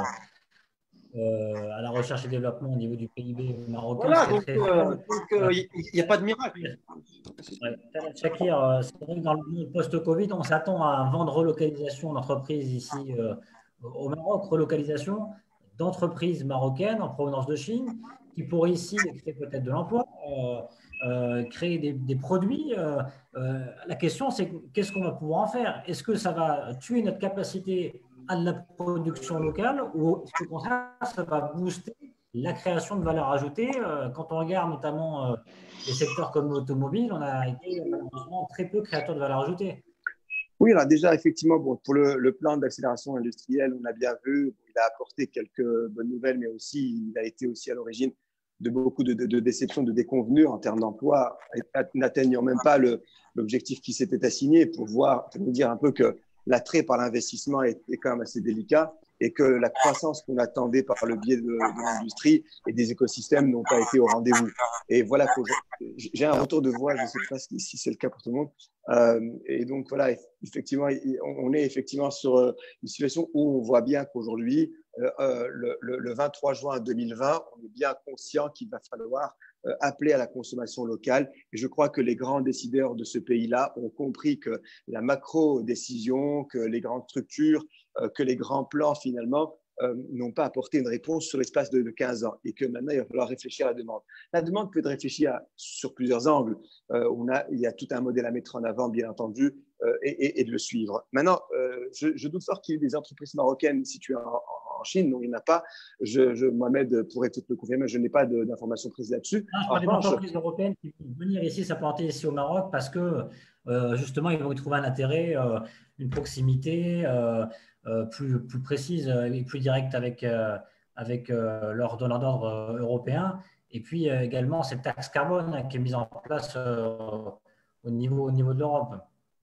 euh, à la recherche et développement au niveau du P I B marocain. Voilà, donc il euh, n'y a pas de miracle. Ouais. Shakir, euh, c'est vrai que dans le monde post-Covid, on s'attend à un vent de relocalisation d'entreprises ici euh, au Maroc, relocalisation d'entreprises marocaines en provenance de Chine qui pourraient ici créer peut-être de l'emploi, euh, euh, créer des, des produits. Euh, euh, la question, c'est qu'est-ce qu'on va pouvoir en faire? Est-ce que ça va tuer notre capacité à de la production locale ou est-ce qu'au contraire, ça va booster la création de valeur ajoutée? euh, Quand on regarde notamment euh, les secteurs comme l'automobile, on a été malheureusement très peu créateurs de valeur ajoutée. Oui, alors déjà, effectivement, bon, pour le, le plan d'accélération industrielle, on a bien vu, il a apporté quelques bonnes nouvelles, mais aussi, il a été aussi à l'origine de beaucoup de, de, de déceptions, de déconvenues en termes d'emploi, n'atteignant même pas l'objectif qui s'était assigné pour voir, pour nous dire un peu que l'attrait par l'investissement est, est quand même assez délicat et que la croissance qu'on attendait par le biais de, de l'industrie et des écosystèmes n'ont pas été au rendez-vous. Et voilà, j'ai un retour de voix, je ne sais pas si, si c'est le cas pour tout le monde. Euh, et donc voilà, effectivement, on est effectivement sur une situation où on voit bien qu'aujourd'hui, euh, le, le, le vingt-trois juin deux mille vingt, on est bien conscient qu'il va falloir euh, appeler à la consommation locale. Et je crois que les grands décideurs de ce pays-là ont compris que la macro-décision, que les grandes structures, euh, que les grands plans finalement euh, n'ont pas apporté une réponse sur l'espace de, de quinze ans et que maintenant il va falloir réfléchir à la demande. La demande peut être réfléchie à, sur plusieurs angles. Euh, on a, il y a tout un modèle à mettre en avant, bien entendu, euh, et, et, et de le suivre. Maintenant, euh, je, je doute fort qu'il y ait des entreprises marocaines situées en, en Chine. Non, il n'y en a pas. Je, je, Mohamed pourrait peut-être le confirmer, je n'ai pas d'informations prises là-dessus. Je parle des entreprises européennes qui vont venir ici, s'implanter ici au Maroc parce que euh, justement, ils vont y trouver un intérêt, euh, une proximité euh, euh, plus, plus précise et plus directe avec, euh, avec euh, leur donneur d'ordre euh, européen. Et puis euh, également cette taxe carbone hein, qui est mise en place euh, au, niveau, au niveau de l'Europe.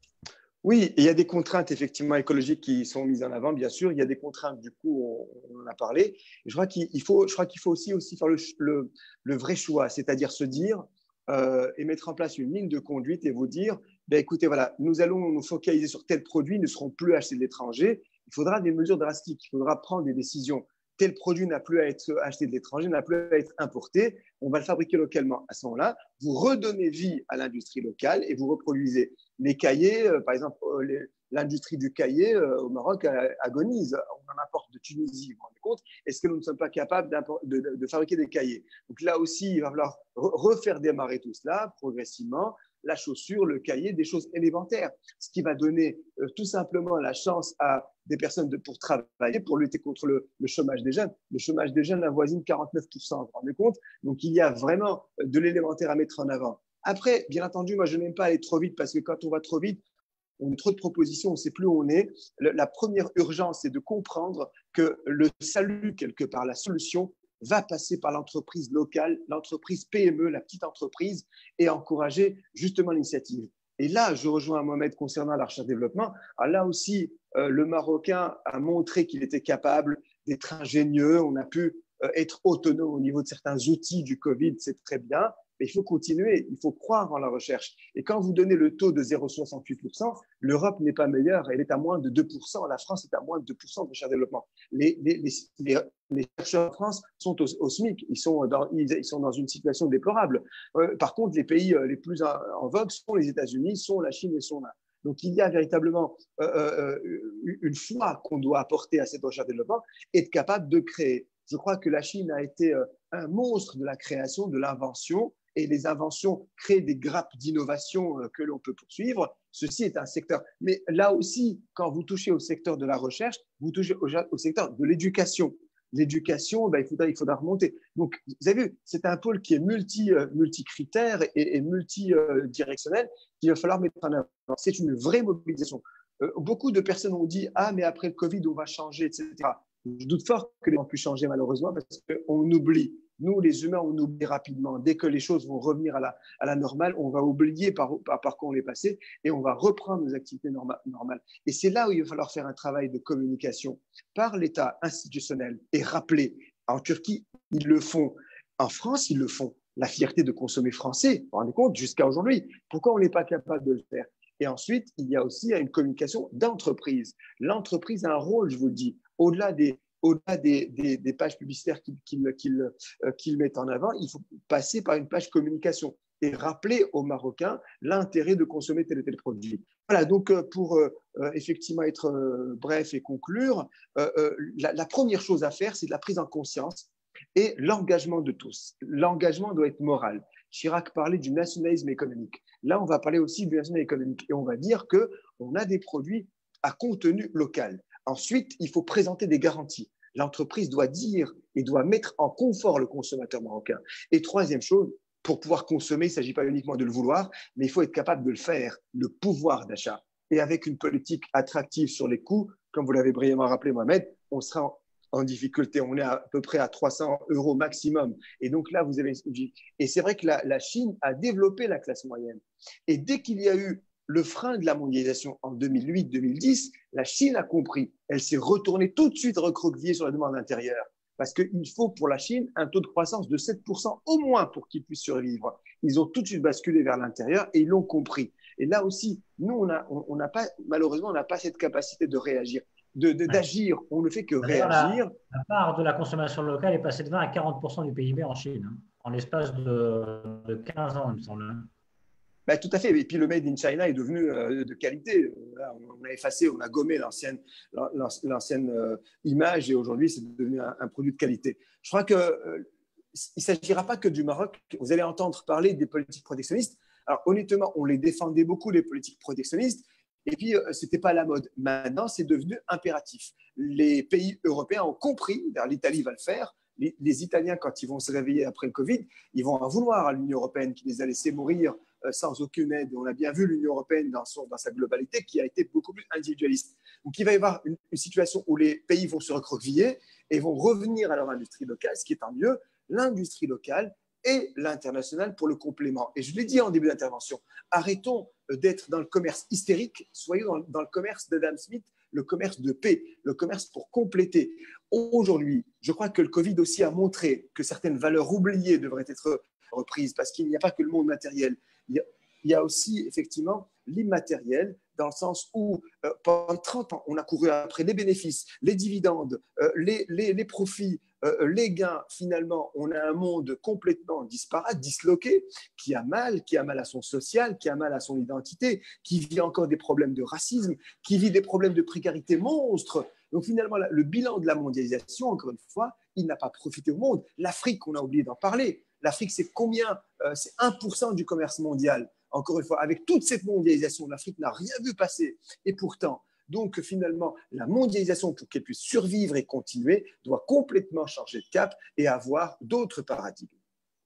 Oui, il y a des contraintes effectivement écologiques qui sont mises en avant, bien sûr. Il y a des contraintes, du coup, on, on en a parlé. Et je crois qu'il faut, je crois qu'il faut aussi, aussi faire le, le, le vrai choix, c'est-à-dire se dire euh, et mettre en place une ligne de conduite et vous dire, ben, écoutez, voilà, nous allons nous focaliser sur tel produit, ne seront plus achetés de l'étranger. Il faudra des mesures drastiques, il faudra prendre des décisions. Tel produit n'a plus à être acheté de l'étranger, n'a plus à être importé, on va le fabriquer localement. À ce moment-là, vous redonnez vie à l'industrie locale et vous reproduisez. Les cahiers, euh, par exemple, euh, l'industrie du cahier euh, au Maroc euh, agonise. On en importe de Tunisie, vous vous rendez compte? Est-ce que nous ne sommes pas capables de, de, de fabriquer des cahiers? Donc là aussi, il va falloir refaire démarrer tout cela progressivement. La chaussure, le cahier, des choses élémentaires, ce qui va donner euh, tout simplement la chance à des personnes de, pour travailler, pour lutter contre le, le chômage des jeunes. Le chômage des jeunes avoisine quarante-neuf pour cent, vous vous rendez compte? Donc il y a vraiment de l'élémentaire à mettre en avant. Après, bien entendu, moi je n'aime pas aller trop vite parce que quand on va trop vite, on a trop de propositions, on ne sait plus où on est. Le, la première urgence, c'est de comprendre que le salut, quelque part, la solution, va passer par l'entreprise locale, l'entreprise P M E, la petite entreprise, et encourager justement l'initiative. Et là, je rejoins Mohamed concernant la recherche-développement. Là aussi, euh, le Marocain a montré qu'il était capable d'être ingénieux. On a pu euh, être autonome au niveau de certains outils du Covid, c'est très bien. Mais il faut continuer, il faut croire en la recherche. Et quand vous donnez le taux de zéro virgule soixante-huit pour cent, l'Europe n'est pas meilleure, elle est à moins de deux pour cent. La France est à moins de deux pour cent de recherche-développement. Les, les, les, les chercheurs en France sont au, au SMIC, ils sont, dans, ils sont dans une situation déplorable. Euh, par contre, les pays les plus en, en vogue sont les États-Unis, sont la Chine et sont là. Donc, il y a véritablement euh, euh, une foi qu'on doit apporter à cette recherche-développement et être capable de créer. Je crois que la Chine a été euh, un monstre de la création, de l'invention. Et les inventions créent des grappes d'innovation que l'on peut poursuivre. Ceci est un secteur. Mais là aussi, quand vous touchez au secteur de la recherche, vous touchez au, au secteur de l'éducation. L'éducation, ben, il, faudra, il faudra remonter. Donc, vous avez vu, c'est un pôle qui est multi, euh, multi-critères et, et multi-directionnel euh, qu'il va falloir mettre en avant. C'est une vraie mobilisation. Euh, beaucoup de personnes ont dit « Ah, mais après le Covid, on va changer, et cetera » Je doute fort que les gens puissent changer malheureusement parce qu'on oublie Nous, les humains, on oublie rapidement. Dès que les choses vont revenir à la, à la normale, on va oublier par, par, par quoi on est passé et on va reprendre nos activités norma, normales. Et c'est là où il va falloir faire un travail de communication par l'État institutionnel et rappeler. En Turquie, ils le font. En France, ils le font. La fierté de consommer français, vous vous rendez compte, jusqu'à aujourd'hui. Pourquoi on n'est pas capable de le faire? Et ensuite, il y a aussi une communication d'entreprise. L'entreprise a un rôle, je vous le dis, au-delà des, au-delà des, des, des pages publicitaires qu'ils, qu'ils, qu'ils, euh, qu'ils mettent en avant, il faut passer par une page communication et rappeler aux Marocains l'intérêt de consommer tel et tel produit. Voilà, donc euh, pour euh, effectivement être euh, bref et conclure, euh, euh, la, la première chose à faire, c'est de la prise en conscience et l'engagement de tous. L'engagement doit être moral. Chirac parlait du nationalisme économique. Là, on va parler aussi du nationalisme économique et on va dire qu'on a des produits à contenu local. Ensuite, il faut présenter des garanties. L'entreprise doit dire et doit mettre en confort le consommateur marocain. Et troisième chose, pour pouvoir consommer, il ne s'agit pas uniquement de le vouloir, mais il faut être capable de le faire, le pouvoir d'achat. Et avec une politique attractive sur les coûts, comme vous l'avez brillamment rappelé, Mohamed, on sera en en difficulté. On est à peu près à trois cents euros maximum. Et donc là, vous avez. Et c'est vrai que la, la Chine a développé la classe moyenne. Et dès qu'il y a eu le frein de la mondialisation en deux mille huit deux mille dix, la Chine a compris. Elle s'est retournée tout de suite recroquevillée sur la demande intérieure. Parce qu'il faut pour la Chine un taux de croissance de sept pour cent au moins pour qu'ils puissent survivre. Ils ont tout de suite basculé vers l'intérieur et ils l'ont compris. Et là aussi, nous, on a, on, on a pas, malheureusement, on n'a pas cette capacité de réagir. De, de, d'agir, on ne fait que réagir. La, la part de la consommation locale est passée de vingt à quarante pour cent du P I B en Chine, hein, en l'espace de, de quinze ans, il me semble. Ben, tout à fait. Et puis le Made in China est devenu euh, de qualité. Là, on a effacé, on a gommé l'ancienne, l'ancienne euh, image et aujourd'hui, c'est devenu un, un produit de qualité. Je crois qu'il euh, ne s'agira pas que du Maroc. Vous allez entendre parler des politiques protectionnistes. Alors honnêtement, on les défendait beaucoup, les politiques protectionnistes. Et puis, euh, ce n'était pas la mode. Maintenant, c'est devenu impératif. Les pays européens ont compris, l'Italie va le faire, les, les Italiens, quand ils vont se réveiller après le Covid, ils vont en vouloir à l'Union européenne qui les a laissés mourir euh, sans aucune aide. On a bien vu l'Union européenne dans, son, dans sa globalité qui a été beaucoup plus individualiste. Donc, il va y avoir une, une situation où les pays vont se recroqueviller et vont revenir à leur industrie locale, ce qui est tant mieux. L'industrie locale et l'international pour le complément. Et je l'ai dit en début d'intervention, arrêtons d'être dans le commerce hystérique, soyons dans, dans le commerce d'Adam Smith, le commerce de paix, le commerce pour compléter. Aujourd'hui, je crois que le Covid aussi a montré que certaines valeurs oubliées devraient être reprises parce qu'il n'y a pas que le monde matériel. Il y a, il y a aussi effectivement l'immatériel dans le sens où euh, pendant trente ans, on a couru après les bénéfices, les dividendes, euh, les, les, les profits, Euh, les gains, finalement, on a un monde complètement disparate, disloqué, qui a mal, qui a mal à son social, qui a mal à son identité, qui vit encore des problèmes de racisme, qui vit des problèmes de précarité monstres. Donc finalement, le bilan de la mondialisation, encore une fois, il n'a pas profité au monde. L'Afrique, on a oublié d'en parler. L'Afrique, c'est combien euh, C'est un pour cent du commerce mondial. Encore une fois, avec toute cette mondialisation, l'Afrique n'a rien vu passer. Et pourtant, donc, finalement, la mondialisation, pour qu'elle puisse survivre et continuer, doit complètement changer de cap et avoir d'autres paradigmes.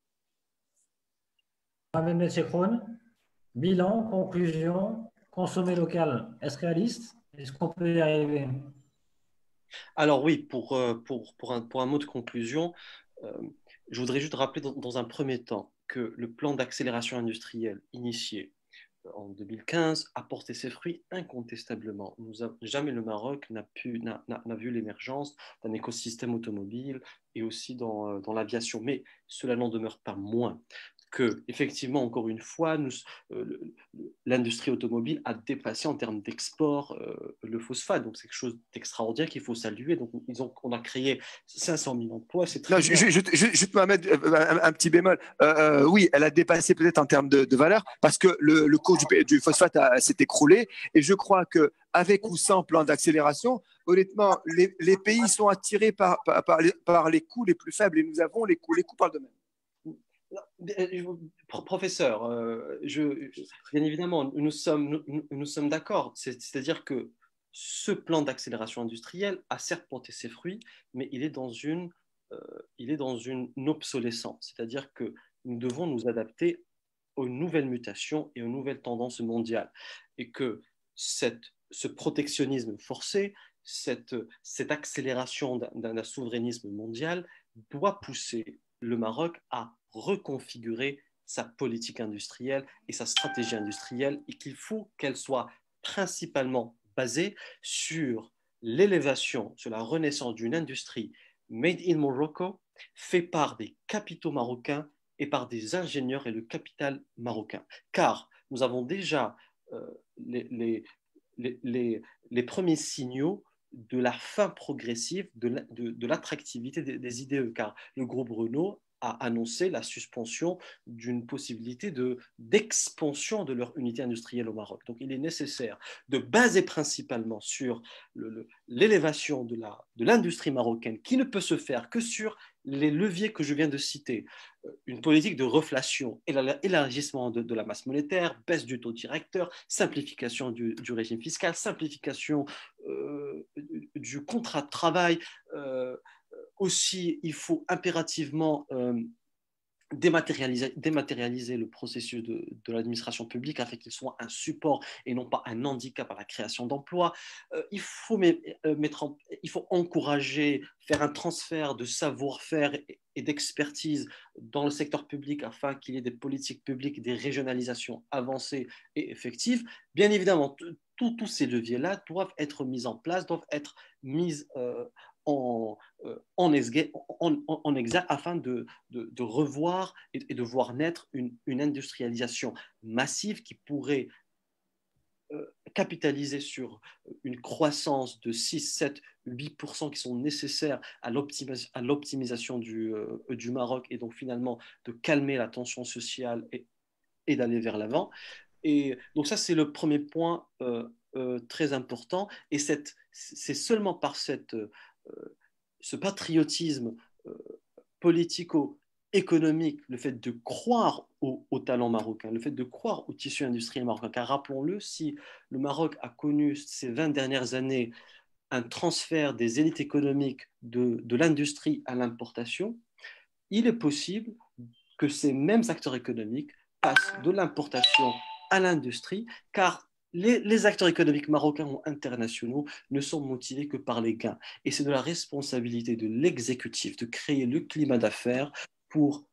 Mohamed Metchekroun, bilan, conclusion, consommer local, est-ce réaliste? Est-ce qu'on peut y arriver? Alors oui, pour, euh, pour, pour, un, pour un mot de conclusion, euh, je voudrais juste rappeler dans, dans un premier temps que le plan d'accélération industrielle initié en deux mille quinze a porté ses fruits incontestablement. Nous a, jamais le Maroc n'a, pu, n'a, n'a vu l'émergence d'un écosystème automobile et aussi dans, dans l'aviation. Mais cela n'en demeure pas moins que, effectivement, encore une fois, nous, euh, l'industrie automobile a dépassé en termes d'export euh, le phosphate. Donc, c'est quelque chose d'extraordinaire qu'il faut saluer. Donc, ils ont, on a créé cinq cent mille emplois. C'est très non, bien. je, je, je, je peux mettre un, un petit bémol. Euh, euh, oui, elle a dépassé peut-être en termes de, de valeur parce que le, le cours du, du phosphate a, s'est écroulé. Et je crois qu'avec ou sans plan d'accélération, honnêtement, les, les pays sont attirés par, par, par, les, par les coûts les plus faibles et nous avons les coûts. Les coûts parlent d'eux-mêmes. Professeur, euh, je, bien évidemment, nous sommes, nous, nous sommes d'accord. C'est, c'est-à-dire que ce plan d'accélération industrielle a certes porté ses fruits, mais il est dans une, euh, il est dans une obsolescence. C'est-à-dire que nous devons nous adapter aux nouvelles mutations et aux nouvelles tendances mondiales. Et que cette, ce protectionnisme forcé, cette, cette accélération d'un, d'un souverainisme mondial doit pousser le Maroc a reconfiguré sa politique industrielle et sa stratégie industrielle et qu'il faut qu'elle soit principalement basée sur l'élévation, sur la renaissance d'une industrie made in Morocco, faite par des capitaux marocains et par des ingénieurs et le capital marocain. Car nous avons déjà euh, les, les, les, les, les premiers signaux de la fin progressive de, de, de l'attractivité des, des I D E, car le groupe Renault a annoncé la suspension d'une possibilité de, d'expansion de leur unité industrielle au Maroc. Donc il est nécessaire de baser principalement sur le, le, l'élévation de, la, de l'industrie marocaine qui ne peut se faire que sur les leviers que je viens de citer. Une politique de reflation et l'élargissement de, de la masse monétaire, baisse du taux directeur, simplification du, du régime fiscal, simplification euh, du contrat de travail, euh, aussi, il faut impérativement euh, dématérialiser, dématérialiser le processus de, de l'administration publique afin qu'il soit un support et non pas un handicap à la création d'emplois. Euh, il, faut mettre en, il faut encourager, faire un transfert de savoir-faire et, et d'expertise dans le secteur public afin qu'il y ait des politiques publiques, des régionalisations avancées et effectives. Bien évidemment, tous ces leviers-là doivent être mis en place, doivent être mis euh, en, euh, en, en, en exergue afin de, de, de revoir et, et de voir naître une, une industrialisation massive qui pourrait euh, capitaliser sur une croissance de six, sept, huit pour cent qui sont nécessaires à, l'optimis- à l'optimisation du, euh, du Maroc et donc finalement de calmer la tension sociale et, et d'aller vers l'avant. Et donc ça, c'est le premier point euh, euh, très important. Et cette, c'est seulement par cette, euh, ce patriotisme euh, politico-économique, le fait de croire au, au talent marocain, le fait de croire au tissu industriel marocain. Car rappelons-le, si le Maroc a connu ces vingt dernières années un transfert des élites économiques de, de l'industrie à l'importation, il est possible que ces mêmes acteurs économiques passent de l'importation à l'industrie, car les, les acteurs économiques marocains ou internationaux ne sont motivés que par les gains. Et c'est de la responsabilité de l'exécutif de créer le climat d'affaires pour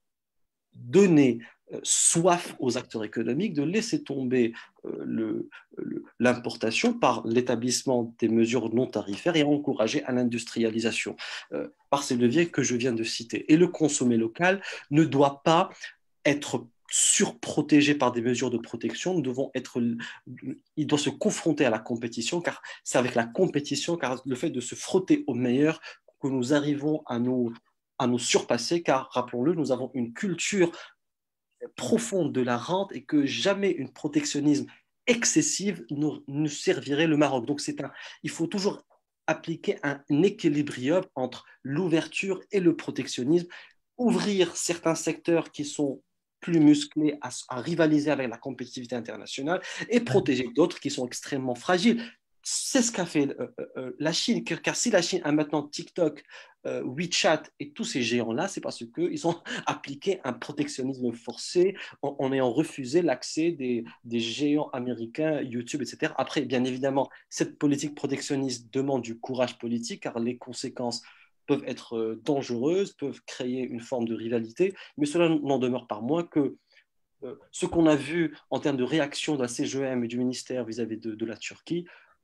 donner euh, soif aux acteurs économiques, de laisser tomber euh, le, le, l'importation par l'établissement des mesures non tarifaires et encourager à l'industrialisation euh, par ces leviers que je viens de citer. Et le consommer local ne doit pas être surprotégé par des mesures de protection. Nous devons être, il doit se confronter à la compétition, car c'est avec la compétition, car le fait de se frotter au meilleur que nous arrivons à nous, à nous surpasser, car rappelons-le, nous avons une culture profonde de la rente et que jamais une protectionnisme excessive ne, ne servirait le Maroc. Donc c'est un, il faut toujours appliquer un équilibrium entre l'ouverture et le protectionnisme, ouvrir certains secteurs qui sont plus musclés à, à rivaliser avec la compétitivité internationale et protéger d'autres qui sont extrêmement fragiles. C'est ce qu'a fait euh, euh, la Chine, car si la Chine a maintenant TikTok, euh, WeChat et tous ces géants-là, c'est parce qu'ils ont appliqué un protectionnisme forcé en, en ayant refusé l'accès des, des géants américains, YouTube, et cetera. Après, bien évidemment, cette politique protectionniste demande du courage politique, car les conséquences peuvent être dangereuses, peuvent créer une forme de rivalité, mais cela n'en demeure pas moins que euh, ce qu'on a vu en termes de réaction de la C G E M et du ministère vis-à-vis de, de la Turquie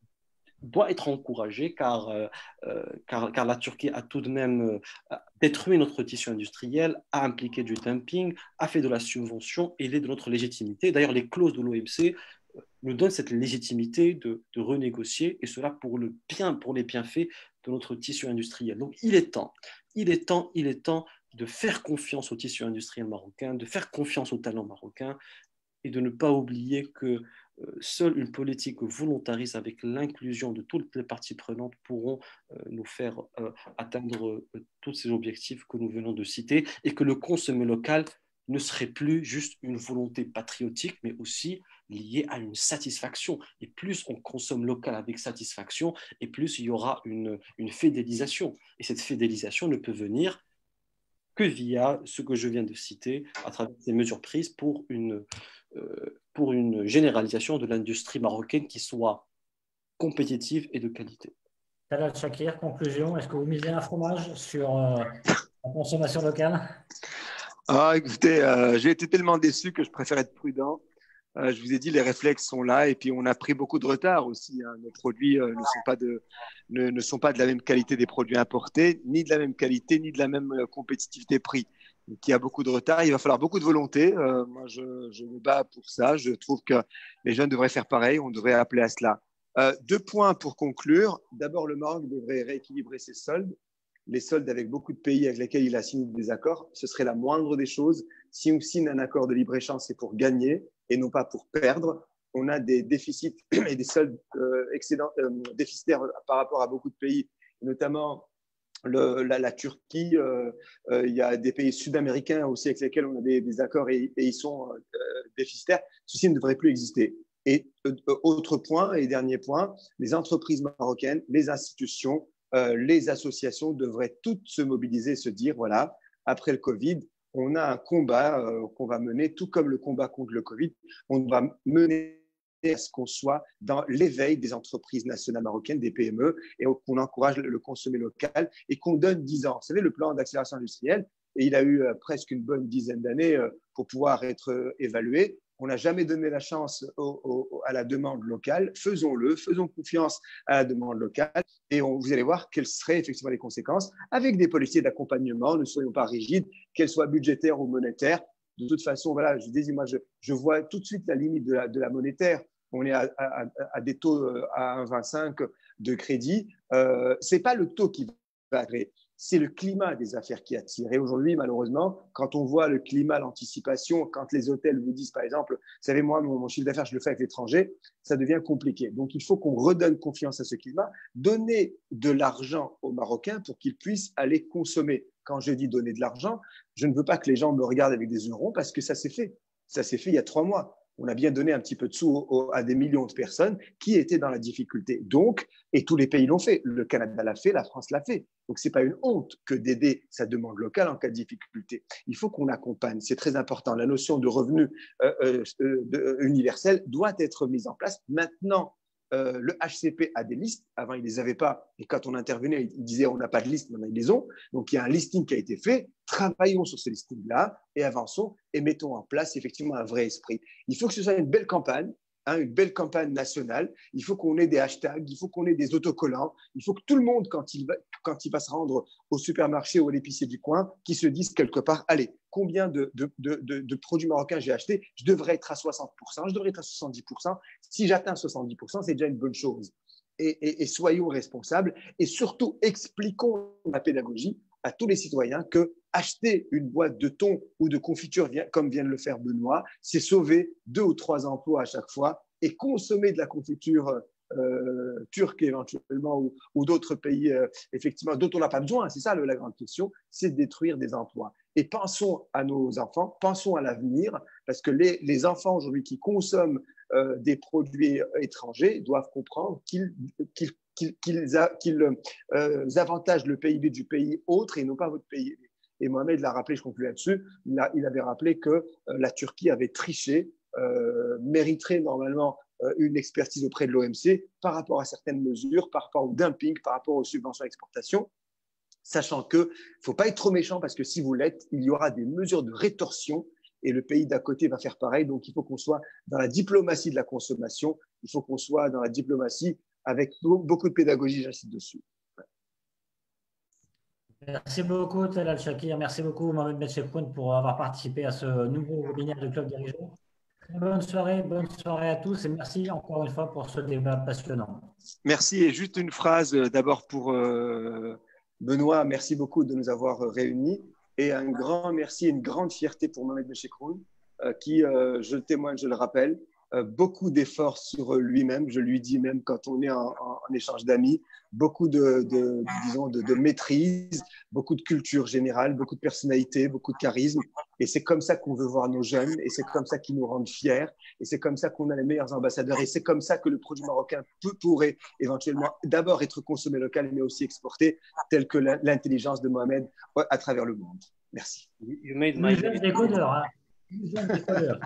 doit être encouragé, car, euh, car, car la Turquie a tout de même euh, détruit notre tissu industriel, a impliqué du dumping, a fait de la subvention et il est de notre légitimité. D'ailleurs, les clauses de l'O M C nous donnent cette légitimité de, de renégocier, et cela pour, le bien, pour les bienfaits de notre tissu industriel. Donc il est temps, il est temps, il est temps de faire confiance au tissu industriel marocain, de faire confiance au talent marocain et de ne pas oublier que euh, seule une politique volontariste avec l'inclusion de toutes les parties prenantes pourront euh, nous faire euh, atteindre euh, tous ces objectifs que nous venons de citer, et que le consommer local ne serait plus juste une volonté patriotique, mais aussi liée à une satisfaction. Et plus on consomme local avec satisfaction, et plus il y aura une, une fidélisation. Et cette fidélisation ne peut venir que via ce que je viens de citer, à travers ces mesures prises pour une, euh, pour une généralisation de l'industrie marocaine qui soit compétitive et de qualité. Talal Shakir, conclusion, est-ce que vous misez un fromage sur euh, La consommation locale? Ah, écoutez, euh, j'ai été tellement déçu que je préfère être prudent. Euh, je vous ai dit, les réflexes sont là et puis on a pris beaucoup de retard aussi, hein. Nos produits euh, ne sont pas de, ne, ne sont pas de la même qualité des produits importés, ni de la même qualité, ni de la même euh, compétitivité prix. Donc il y a beaucoup de retard, il va falloir beaucoup de volonté. Euh, moi, je, je me bats pour ça. Je trouve que les jeunes devraient faire pareil, on devrait appeler à cela. Euh, deux points pour conclure. D'abord, le Maroc devrait rééquilibrer ses soldes. Les soldes avec beaucoup de pays avec lesquels il a signé des accords, ce serait la moindre des choses. Si on signe un accord de libre-échange, c'est pour gagner et non pas pour perdre. On a des déficits et des soldes euh, excédents, euh, déficitaires par rapport à beaucoup de pays, notamment le, la, la Turquie. Euh, euh, il y a des pays sud-américains aussi avec lesquels on a des, des accords et, et ils sont euh, déficitaires. Ceci ne devrait plus exister. Et euh, autre point et dernier point, les entreprises marocaines, les institutions, euh, les associations devraient toutes se mobiliser, se dire voilà, après le Covid, on a un combat euh, qu'on va mener, tout comme le combat contre le Covid, on va mener à ce qu'on soit dans l'éveil des entreprises nationales marocaines, des P M E, et qu'on encourage le consommer local et qu'on donne dix ans. Vous savez, le plan d'accélération industrielle, et il a eu euh, presque une bonne dizaine d'années euh, pour pouvoir être euh, évalué. On n'a jamais donné la chance au, au, à la demande locale. Faisons-le, faisons confiance à la demande locale et on, vous allez voir quelles seraient effectivement les conséquences avec des politiques d'accompagnement. Ne soyons pas rigides, qu'elles soient budgétaires ou monétaires. De toute façon, voilà, je dis, moi, je, je vois tout de suite la limite de la, de la monétaire. On est à, à, à des taux à un virgule vingt-cinq de crédit. Euh, ce n'est pas le taux qui va créer. C'est le climat des affaires qui attire. Et aujourd'hui, malheureusement, quand on voit le climat, l'anticipation, quand les hôtels vous disent, par exemple, vous savez, moi, mon, mon chiffre d'affaires, je le fais avec l'étranger, ça devient compliqué. Donc, il faut qu'on redonne confiance à ce climat, donner de l'argent aux Marocains pour qu'ils puissent aller consommer. Quand je dis donner de l'argent, je ne veux pas que les gens me regardent avec des euros parce que ça s'est fait. Ça s'est fait il y a trois mois. On a bien donné un petit peu de sous à des millions de personnes qui étaient dans la difficulté. Donc, et tous les pays l'ont fait. Le Canada l'a fait, la France l'a fait. Donc, ce n'est pas une honte que d'aider sa demande locale en cas de difficulté. Il faut qu'on accompagne. C'est très important. La notion de revenu euh, euh, de, universel doit être mise en place. Maintenant, euh, le H C P a des listes. Avant, il ne les avait pas. Et quand on intervenait, il disait on n'a pas de liste. Maintenant, ils les ont. Donc, il y a un listing qui a été fait. Travaillons sur ce listing-là et avançons et mettons en place effectivement un vrai esprit. Il faut que ce soit une belle campagne, hein, une belle campagne nationale. Il faut qu'on ait des hashtags, il faut qu'on ait des autocollants. Il faut que tout le monde, quand il va, quand il va se rendre au supermarché ou à l'épicier du coin, qui se dise quelque part, allez, combien de, de, de, de, de produits marocains j'ai acheté? Je devrais être à soixante pour cent, je devrais être à soixante-dix pour cent. Si j'atteins soixante-dix pour cent, c'est déjà une bonne chose. Et, et, et soyons responsables et surtout expliquons la pédagogie à tous les citoyens que acheter une boîte de thon ou de confiture, comme vient de le faire Benoît, c'est sauver deux ou trois emplois à chaque fois et consommer de la confiture euh, turque éventuellement ou, ou d'autres pays, euh, effectivement, dont on n'a pas besoin. C'est ça le, la grande question, c'est de détruire des emplois. Et pensons à nos enfants, pensons à l'avenir, parce que les, les enfants aujourd'hui qui consomment euh, des produits étrangers doivent comprendre qu'ils qu'ils qu'ils, qu'ils, a, qu'ils euh, avantagent le P I B du pays autre et non pas votre P I B. Et Mohamed l'a rappelé, je conclue là-dessus, il, a, il avait rappelé que euh, la Turquie avait triché, euh, mériterait normalement euh, une expertise auprès de l'O M C par rapport à certaines mesures, par rapport au dumping, par rapport aux subventions à l'exportation, sachant qu'il ne faut pas être trop méchant parce que si vous l'êtes, il y aura des mesures de rétorsion et le pays d'à côté va faire pareil. Donc, il faut qu'on soit dans la diplomatie de la consommation, il faut qu'on soit dans la diplomatie avec beaucoup de pédagogie, j'insiste dessus. Merci beaucoup, Talal Shakir. Merci beaucoup, Mohamed Benchekroun, pour avoir participé à ce nouveau webinaire de Club Dirigeant. Bonne soirée, bonne soirée à tous et merci encore une fois pour ce débat passionnant. Merci. Et juste une phrase d'abord pour euh, Benoît. Merci beaucoup de nous avoir réunis. Et un grand merci et une grande fierté pour Mohamed Benchekroun, euh, qui, euh, je le témoigne, je le rappelle, Euh, beaucoup d'efforts sur lui-même, je lui dis même quand on est en, en, en échange d'amis, beaucoup de, de, disons, de, de maîtrise, beaucoup de culture générale, beaucoup de personnalité, beaucoup de charisme. Et c'est comme ça qu'on veut voir nos jeunes, et c'est comme ça qu'ils nous rendent fiers, et c'est comme ça qu'on a les meilleurs ambassadeurs, et c'est comme ça que le produit marocain peut, pourrait éventuellement d'abord être consommé local, mais aussi exporté, tel que l'intelligence de Mohamed à travers le monde. Merci. You made my day. Décodeur, hein. Décodeur.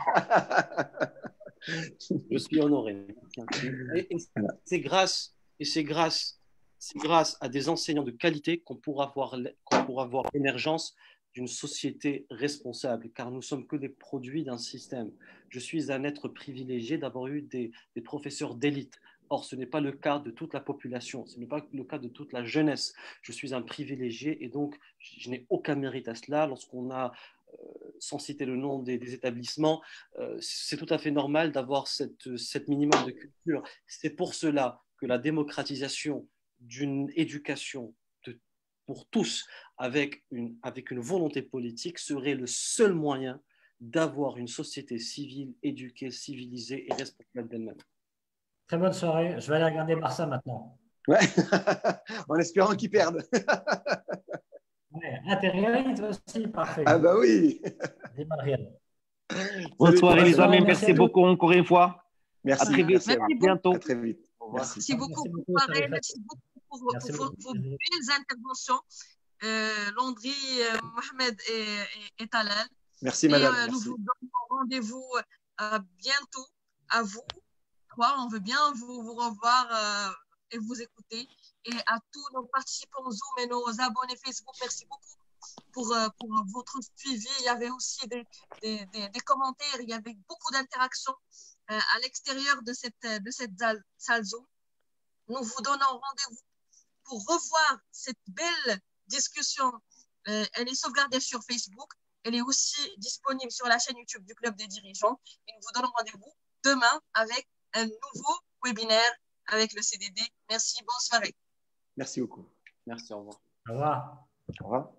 Je suis honoré. Et, et c'est grâce, et c'est grâce c'est grâce à des enseignants de qualité qu'on pourra voir, qu'on pourra voir l'émergence d'une société responsable, car nous ne sommes que des produits d'un système. Je suis un être privilégié d'avoir eu des, des professeurs d'élite. Or, ce n'est pas le cas de toute la population, ce n'est pas le cas de toute la jeunesse. Je suis un privilégié et donc je n'ai aucun mérite à cela. Lorsqu'on a, euh, sans citer le nom des, des établissements, euh, c'est tout à fait normal d'avoir cette, cette minimum de culture. C'est pour cela que la démocratisation d'une éducation de, pour tous avec une, avec une volonté politique serait le seul moyen d'avoir une société civile, éduquée, civilisée et responsable d'elle-même. Très bonne soirée. Je vais aller regarder Barça maintenant. Ouais, en espérant qu'ils perdent. Ouais. Ah, t'es réaliste aussi, parfait. Ah bah oui. Dis Madrid. Bonne Salut, soirée, les bonne amis. soirée, Merci, merci à beaucoup encore une fois. Merci. À très vite. Merci à Merci vous. À bientôt. À très vite. Au revoir. Merci. Merci beaucoup. Merci beaucoup, Bonne soirée. Sarifat. Merci beaucoup pour, vos- Merci pour vos, beaucoup. vos belles interventions, euh, Landry, euh, Mohamed et, et, et Talal. Merci, Et madame. euh, nous Merci. vous donnons rendez-vous euh, bientôt à vous. Toi, on veut bien vous, vous revoir euh, et vous écouter. Et à tous nos participants Zoom et nos abonnés Facebook, merci beaucoup pour, euh, pour votre suivi. Il y avait aussi des, des, des, des commentaires, il y avait beaucoup d'interactions euh, à l'extérieur de cette, de cette salle- salle Zoom. Nous vous donnons rendez-vous pour revoir cette belle discussion. Euh, elle est sauvegardée sur Facebook. Elle est aussi disponible sur la chaîne YouTube du Club des dirigeants. Et nous vous donnons rendez-vous demain avec un nouveau webinaire avec le C D D. Merci, bonne soirée. Merci beaucoup. Merci, au revoir. Au revoir. Au revoir.